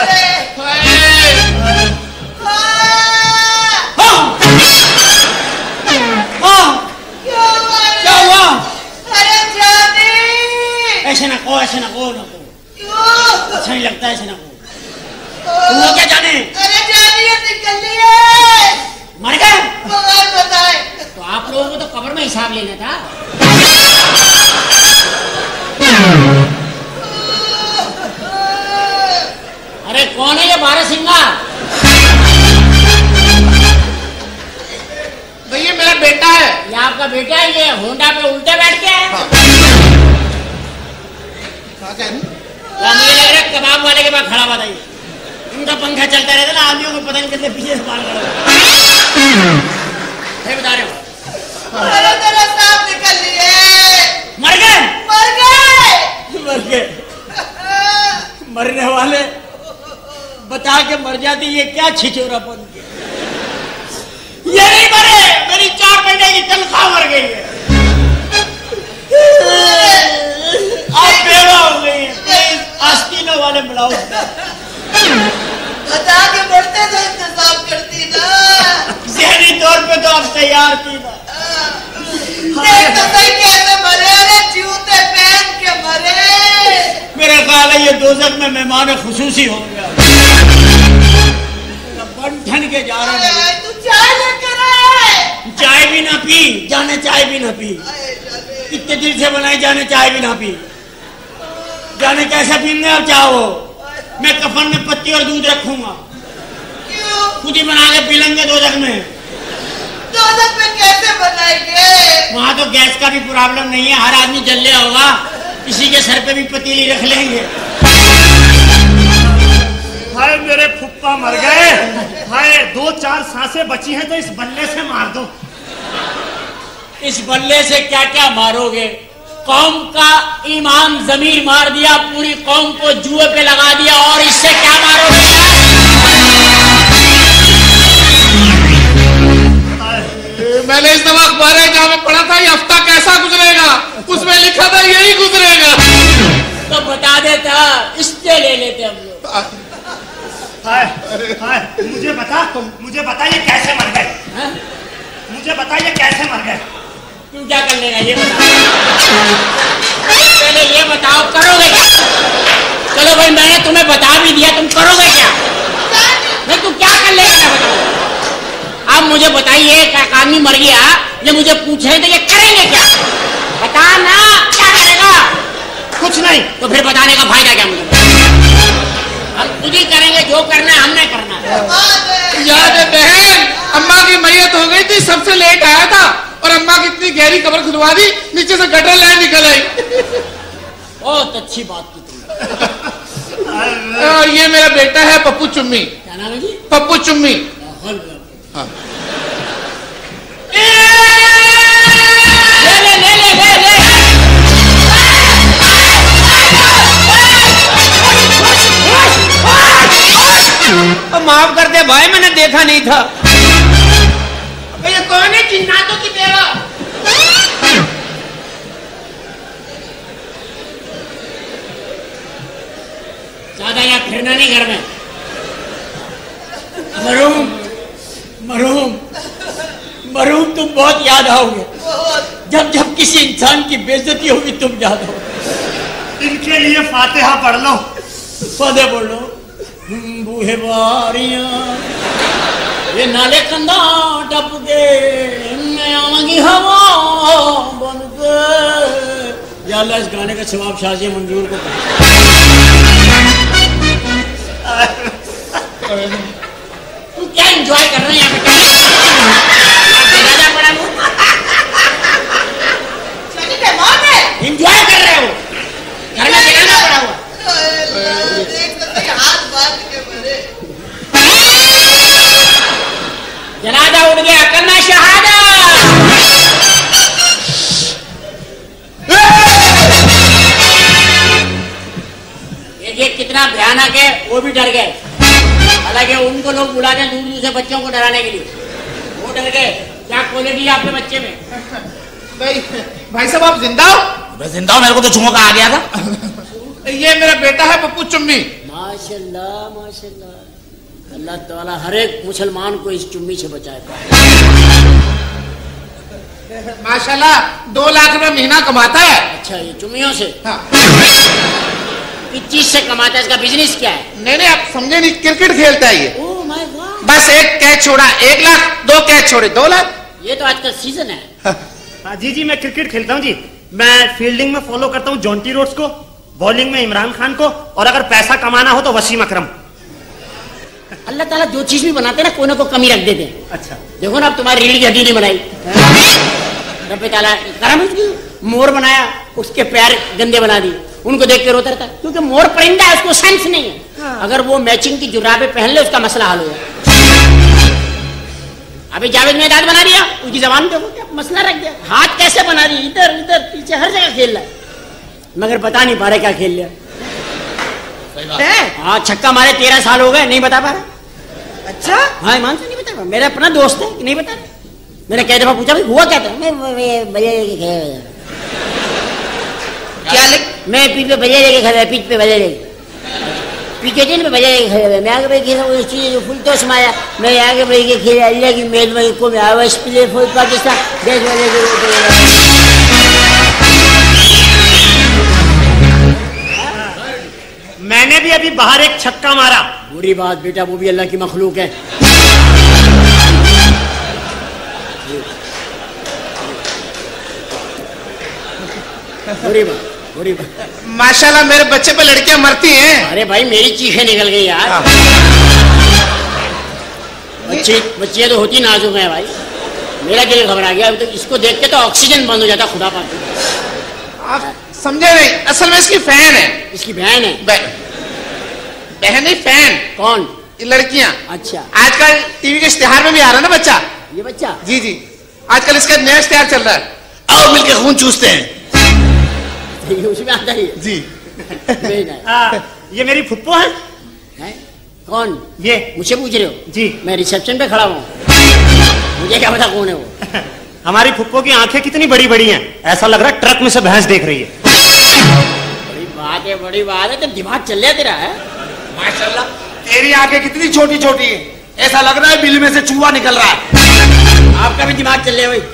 क्या हुआ? अरे जाने। ऐसे ना को, ऐसे ना को, अच्छा नहीं लगता, ऐसे ना को। हुआ क्या जाने? अरे जाने निकल लिए। मर गए? बताए तो आप लोगों को तो कब्र में हिसाब लेना था। अरे कौन है ये बारहसिंगा? ये मेरा बेटा है। ये आपका बेटा है? ये होंडा पे उल्टे बैठ के है? मुझे लग रहा है कबाब वाले के पास खड़ा बताइए, उनका पंखा चलता रहता ना, आदमियों को पता नहीं कितने पीछे से पार कर बता रहे हो। मेरा सांप निकल लिए। मर गए? मर गए। मर गए? मरने वाले बता के मर जाती, ये क्या छिचोरापन किया? ये नहीं मरे, मेरी 4 महीने की तनख्वाह मर गई है। आप बेवा हो गई है, प्लीज आस्तीनों वाले बुलाओ। बता के बढ़ते तो इंतजाम करती ना। जहरी तौर पे तो आप तैयार थी ना। देख तो सही कैसे मरे, अरे जूते पहन के मरे। मेरा ख्याल है ये दोजख में मेहमान खुसूसी हो गया। बंठन के जा रहे हैं। तू चाय लेकर आए। चाय भी ना पी, जाने चाय भी ना पी। कितने दिन से बनाई, जाने चाय भी ना पी। जाने कैसे पीने अब चाहो? मैं कफन में पत्ती और दूध रखूंगा। क्यों? खुद ही बना के पी लेंगे दोजख में। दोजख में कैसे बनाएंगे? वहाँ तो गैस का भी प्रॉब्लम नहीं है, हर आदमी जल लिया होगा, किसी के सर पे भी पतीली रख लेंगे। हाय मेरे फुप्पा मर गए। हाय 2-4 सांसें बची हैं तो इस बल्ले से मार दो। इस बल्ले से क्या क्या मारोगे? कौम का ईमान जमीर मार दिया, पूरी कौम को जुए पे लगा दिया, और इससे क्या मारोगे? मैंने इस दफा अखबार जहाँ में पढ़ा था, ये हफ्ता कैसा गुजरेगा, उसमें लिखा था यही गुजरेगा। तो बता देता, इससे ले लेते हम लोग। हाय हाय मुझे बता ये कैसे मर गए? मुझे बता ये कैसे मर गए? तू क्या कर लेगा ये बता। पहले ये बताओ, करोगे क्या? चलो भाई, मैंने तुम्हें बता भी दिया, तुम करोगे क्या? नहीं, तू क्या कर लेगा बताओ। अब मुझे बताइए, एक आदमी मर गया, ये मुझे पूछ रहे थे, ये करेंगे क्या? बता ना, क्या करेगा? कुछ नहीं। तो फिर बताने का फायदा क्या? मुझे हम खुद ही करेंगे, जो करना है हमने करना है। याद है बहन, अम्मा की मैयत हो गई थी, सबसे लेट आया था, और अम्मा की इतनी गहरी कब्र खुदवा दी, नीचे से गटर लाइन निकल आई। बहुत अच्छी बात की तुमने। और ये मेरा बेटा है पप्पू चुम्मी। क्या नाम है जी? पप्पू चुम्मी। हाँ। ले ले ले ले ले ले। माफ कर दे भाई, मैंने देखा नहीं था। ये कौन है? जिन्नातों की बेवा। ज्यादा यहाँ फिरना नहीं घर में। मरूम मरूम मरूम, तुम बहुत याद आओगे। जब जब किसी इंसान की बेइज्जती होगी तुम याद आओगे। इनके लिए फातिहा पढ़ लो। फातिहा पढ़ लो। बूहे बारियां ये नाले कंधा टप के, मैं आवांगी हवा बन के। या अल्लाह, इस गाने का सवाब शाजी मंजूर को तू क्या एंजॉय कर रहे हैं यहाँ पे? एंजॉय कर रहे हो? घर में गिराना पड़ा हुआ। जनाजा उठ गया, करना शहादा। ये कितना भयानक है, वो भी डर गए। हालांकि उनको लोग बुलाते हैं दूर दूर से बच्चों को डराने के लिए, वो डर गए। क्या क्वालिटी है आपके बच्चे में? भाई साहब आप जिंदा हो? मैं जिंदा हूं, मेरे को तो झुमका आ गया था। ये मेरा बेटा है पप्पू चुम्मी। माशाल्लाह माशाल्लाह, अल्लाह ताला हर एक मुसलमान को इस चुम्मी से बचाएगा। माशाल्लाह 2 लाख रुपए महीना कमाता है। अच्छा, ये चुम्मियों से? हाँ। किस चीज से कमाता है? इसका बिजनेस क्या है? नहीं नहीं, आप समझे नहीं, क्रिकेट खेलता है ये। Oh my god. बस एक कैच छोड़ा 1 लाख, 2 कैच छोड़े 2 लाख। ये तो आजकल सीजन है। हाँ जी जी, मैं क्रिकेट खेलता हूँ जी। मैं फील्डिंग में फॉलो करता हूँ जॉन्टी रोड्स को, बॉलिंग में इमरान खान को, और अगर पैसा कमाना हो तो वसीम अकरम। अल्लाह ताला जो चीज भी बनाते ना कोई ना कोई कमी रख देते हैं। अच्छा देखो ना, अब तुम्हारी रीढ़ की हड्डी नहीं बनाई, रब्बे ताला करम है उसकी। मोर बनाया, उसके पैर गंदे बना दिए, उनको देख के रोता रहता, क्योंकि मोर परिंदा है, उसको सेंस नहीं है। हाँ। अगर वो मैचिंग की जुराबें पहन ले उसका मसला हल हो जाए। अभी जावेद में दांत बना दिया, उसकी जबान देखो क्या मसला रख दिया। हाथ कैसे बना दी, इधर इधर पीछे हर जगह खेल रहा है, मगर बता नहीं पा रहे क्या खेल लिया। हाँ, छक्का मारे 13 साल हो गए, नहीं बता पा रहा। अच्छा हाँ, ईमान से नहीं बता पा। मेरा अपना दोस्त है, नहीं बता रहा। मैंने कई दफा पूछा भाई हुआ क्या था, मैं पीठ पे बजे लेके खड़ा, पीठ पे बजे लेके पिकेटिंग पे बजे लेके खड़ा। मैं आगे भाई खेला फुल तो समाया, मैं आगे भाई के खेला अल्लाह की मेहरबानी को मैं आवाज प्ले फुल पाकिस्तान देश वाले। मैंने भी अभी बाहर एक छक्का मारा। बुरी बात बेटा, वो भी अल्लाह की मखलूक है। बुरी बात, बुरी बात। माशाल्लाह मेरे बच्चे पे लड़कियां मरती हैं। अरे भाई मेरी चीखें निकल गई यार। बच्चियां तो होती नाजुक हैं भाई। मेरा दिल घबरा गया, तो इसको देख के तो ऑक्सीजन बंद हो जाता खुदा पाक। आप समझे नहीं, असल में इसकी फैन है। इसकी बहन है? बहन नहीं, फैन। कौन? ये लड़कियां। अच्छा, आजकल टीवी के इश्तिहार में भी आ रहा है ना बच्चा। ये बच्चा? जी जी, आजकल इसका नया इश्तिहार चल रहा है, आओ मिलके खून चूसते हैं। उसमें आता ही जी। ये मेरी फुप्पो है। कौन? ये मुझसे पूछ रहे हो? जी, मैं रिसेप्शन पे खड़ा हूँ, मुझे क्या पता कौन है वो। हमारी फुप्पो की आंखें कितनी बड़ी बड़ी हैं, ऐसा लग रहा है ट्रक में से भैंस देख रही है। बड़ी बात है, बड़ी बात है। तो दिमाग चल रहा तेरा है। माशाल्लाह तेरी आंखें कितनी छोटी छोटी है, ऐसा लग रहा है बिल में से चूहा निकल रहा है। आपका भी दिमाग चल रहा है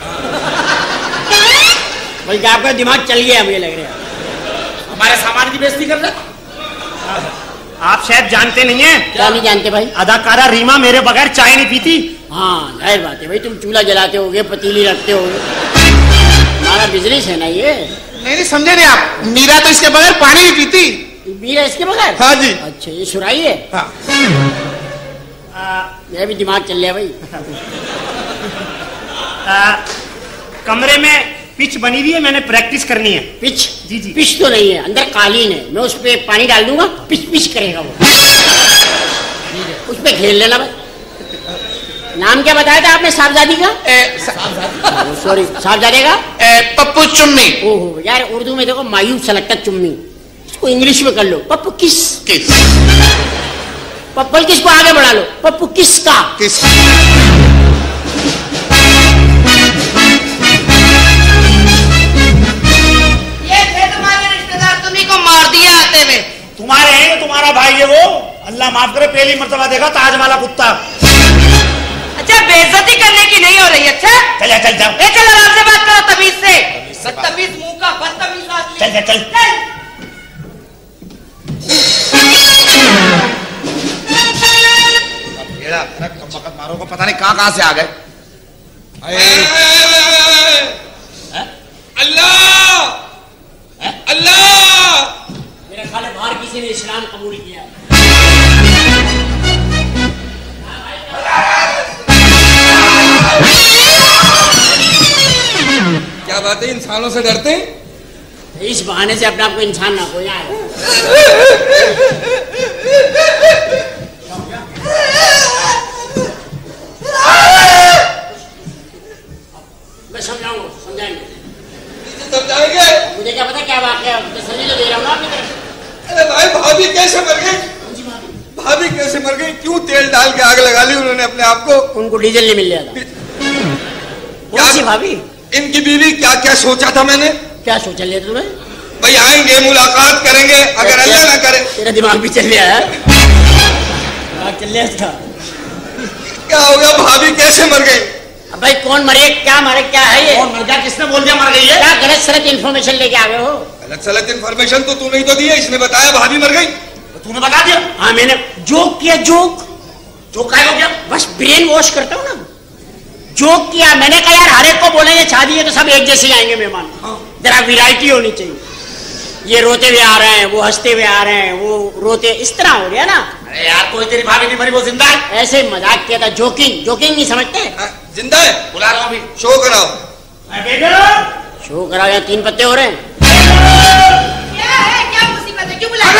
भाई, बल्कि आपका दिमाग चल गया मुझे लग रहा है। हमारे सामान की बेइज्जती कर रहे। आप शायद जानते नहीं हैं। क्या नहीं जानते भाई? अदाकारा रीमा मेरे बगैर चाय नहीं पीती। हाँ जाहिर बात है भाई, तुम चूल्हा जलाते होगे, पतीली रखते होगे, हमारा बिजनेस है ना ये। नहीं समझे नहीं आप, मीरा तो इसके बगैर पानी नहीं पीती। मीरा इसके बगैर? हाँ जी। अच्छा, ये सुराई है। हाँ। मेरा भी दिमाग चल रहा है भाई। कमरे में पिच बनी हुई है, मैंने प्रैक्टिस करनी है। पिच? जी जी। पिच तो नहीं है, अंदर कालीन है, मैं उस पे पानी डाल दूंगा, पिच पिच करेगा वो, उस पे खेल लेना भाई। नाम क्या बताया था आपने साहबजादी का? सॉरी, साहबजादे का? पप्पू चुम्मी। ओहो यार, उर्दू में देखो मायूस सा लगता चुम्मी, इसको इंग्लिश में कर लो पप्पू किस। किस? पप्पल किसको आगे बढ़ा लो, पप्पू किसका। किस? मार दिया आते हुए। तुम्हारे हैं, तुम्हारा भाई है वो, अल्लाह माफ करे, पहली मर्तबा देखा ताज वाला कुत्ता। अच्छा, बेइज्जती करने की नहीं हो रही। अच्छा चल चल जाओ, चल आराम से बात करो, तमीज से। बदतमीज मुंह का बदतमीज आदमी। चल चल चल। मारो को पता नहीं कहाँ से आ गए। अल्लाह अल्लाह। मेरा ख्याल है बाहर किसी ने इस्लाम कबूल किया। क्या बात है, इंसानों से डरते हैं? इस बहाने से अपने आप को इंसान ना कोई आए। मैं समझाऊंगा, समझाएंगे। समझाएंगे? मुझे क्या पता क्या वाक़या, तसल्ली तो दे रहा हूँ ना आपकी तरफ। अरे भाई, भाभी कैसे मर गई? भाभी कैसे मर गई? क्यों तेल डाल के आग लगा ली उन्होंने अपने आप को? उनको डीजल नहीं मिल रहा था। कौन सी भाभी? इनकी बीवी। क्या क्या सोचा था मैंने? क्या सोचा लिया तुम्हें? भाई आएंगे, मुलाकात करेंगे, अगर अल्लाह ना करे। तेरा दिमाग भी चल रहा है। दिमाग चल रहा है इसका। क्या हो गया? भाभी कैसे मर गई? भाई कौन मरे, क्या मरे, क्या है ये? कौन मर गया? किसने बोल दिया मर गई है? क्या गलत सलत इन्फॉर्मेशन लेके आ गए हो? गलत सलत इन्फॉर्मेशन तो तूने ही तो दी है, इसने बताया भाभी मर गई। तो तूने बता दिया? हाँ मैंने जोक किया, जोक। जो काय हो गया? बस ब्रेन वॉश करता हूँ ना। जोक किया। मैंने कहा यार हर एक को बोलेंगे शादी है तो सब एक जैसे आएंगे मेहमान, जरा वैरायटी होनी चाहिए। ये रोते हुए आ रहे हैं, वो हंसते हुए आ रहे हैं, वो रोते, इस तरह हो गया ना। अरे यार कोई तेरी भाभी नहीं मरी, वो जिंदा है। ऐसे मजाक किया था, जोकिंग जोकिंग नहीं समझते। जिंदा है, बुला रहा हूं अभी। शो कराओ। शो कराओ, यहाँ 3 पत्ते हो रहे हैं। क्या मुसीबत है, क्यों बुलाया?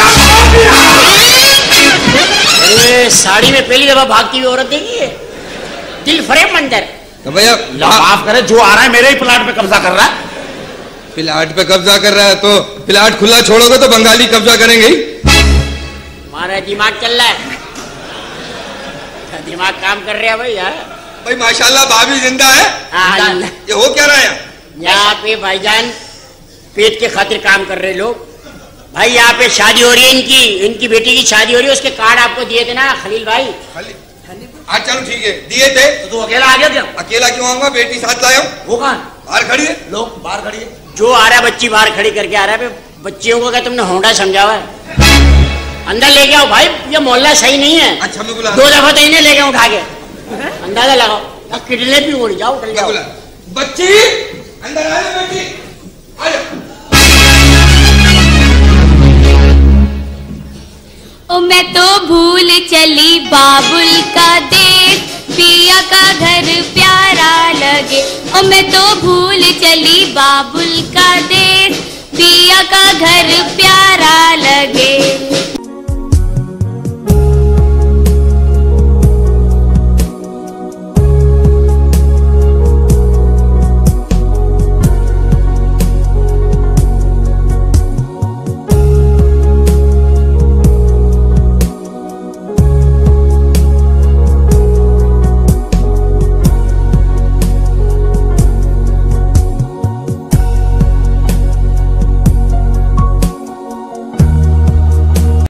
अरे साड़ी में पहली दफा भागती हुई औरत देखी है, दिल फरेब मंजर। तो भैया माफ करे, जो आ रहा है मेरे ही प्लाट पे कब्जा कर रहा है। प्लाट पे कब्जा कर रहा है तो प्लाट खुला छोड़ोगे तो बंगाली कब्जा करेंगे ही। हमारा दिमाग चल रहा है, दिमाग काम कर रहा है भाई यार। भाई माशाल्लाह भाभी जिंदा है। हाँ, ये हो क्या रहा है यहाँ पे भाईजान? पेट के खातिर काम कर रहे लोग भाई। यहाँ पे शादी हो रही है, इनकी बेटी की शादी हो रही है। उसके कार्ड आपको दिए थे ना खलील भाई? आज चलो ठीक है, दिए थे। तो तू अकेला आ गया क्या? अकेला क्यों आऊंगा, बेटी साथ लाया हूं। वो कहाँ? बाहर खड़ी है। लोग बाहर खड़ी है। जो आ रहा है बच्ची बाहर खड़ी करके आ रहा है। बच्चियों को क्या तुमने होंडा समझा हुआ है? अंदर लेके आओ भाई, ये मोहल्ला सही नहीं है। अच्छा मैं बुला 2 दफा तो इन्हें लेके उठा के अंदाजा लगाओ। किडनैप भी उड़ जाओ, उठ जाओ। बच्ची अंदर आ जा, बेटी आ जा। ओ मैं तो भूल चली बाबुल का देश, पिया का घर प्यारा लगे। ओ मैं तो भूल चली बाबुल का देश, पिया का घर प्यारा लगे।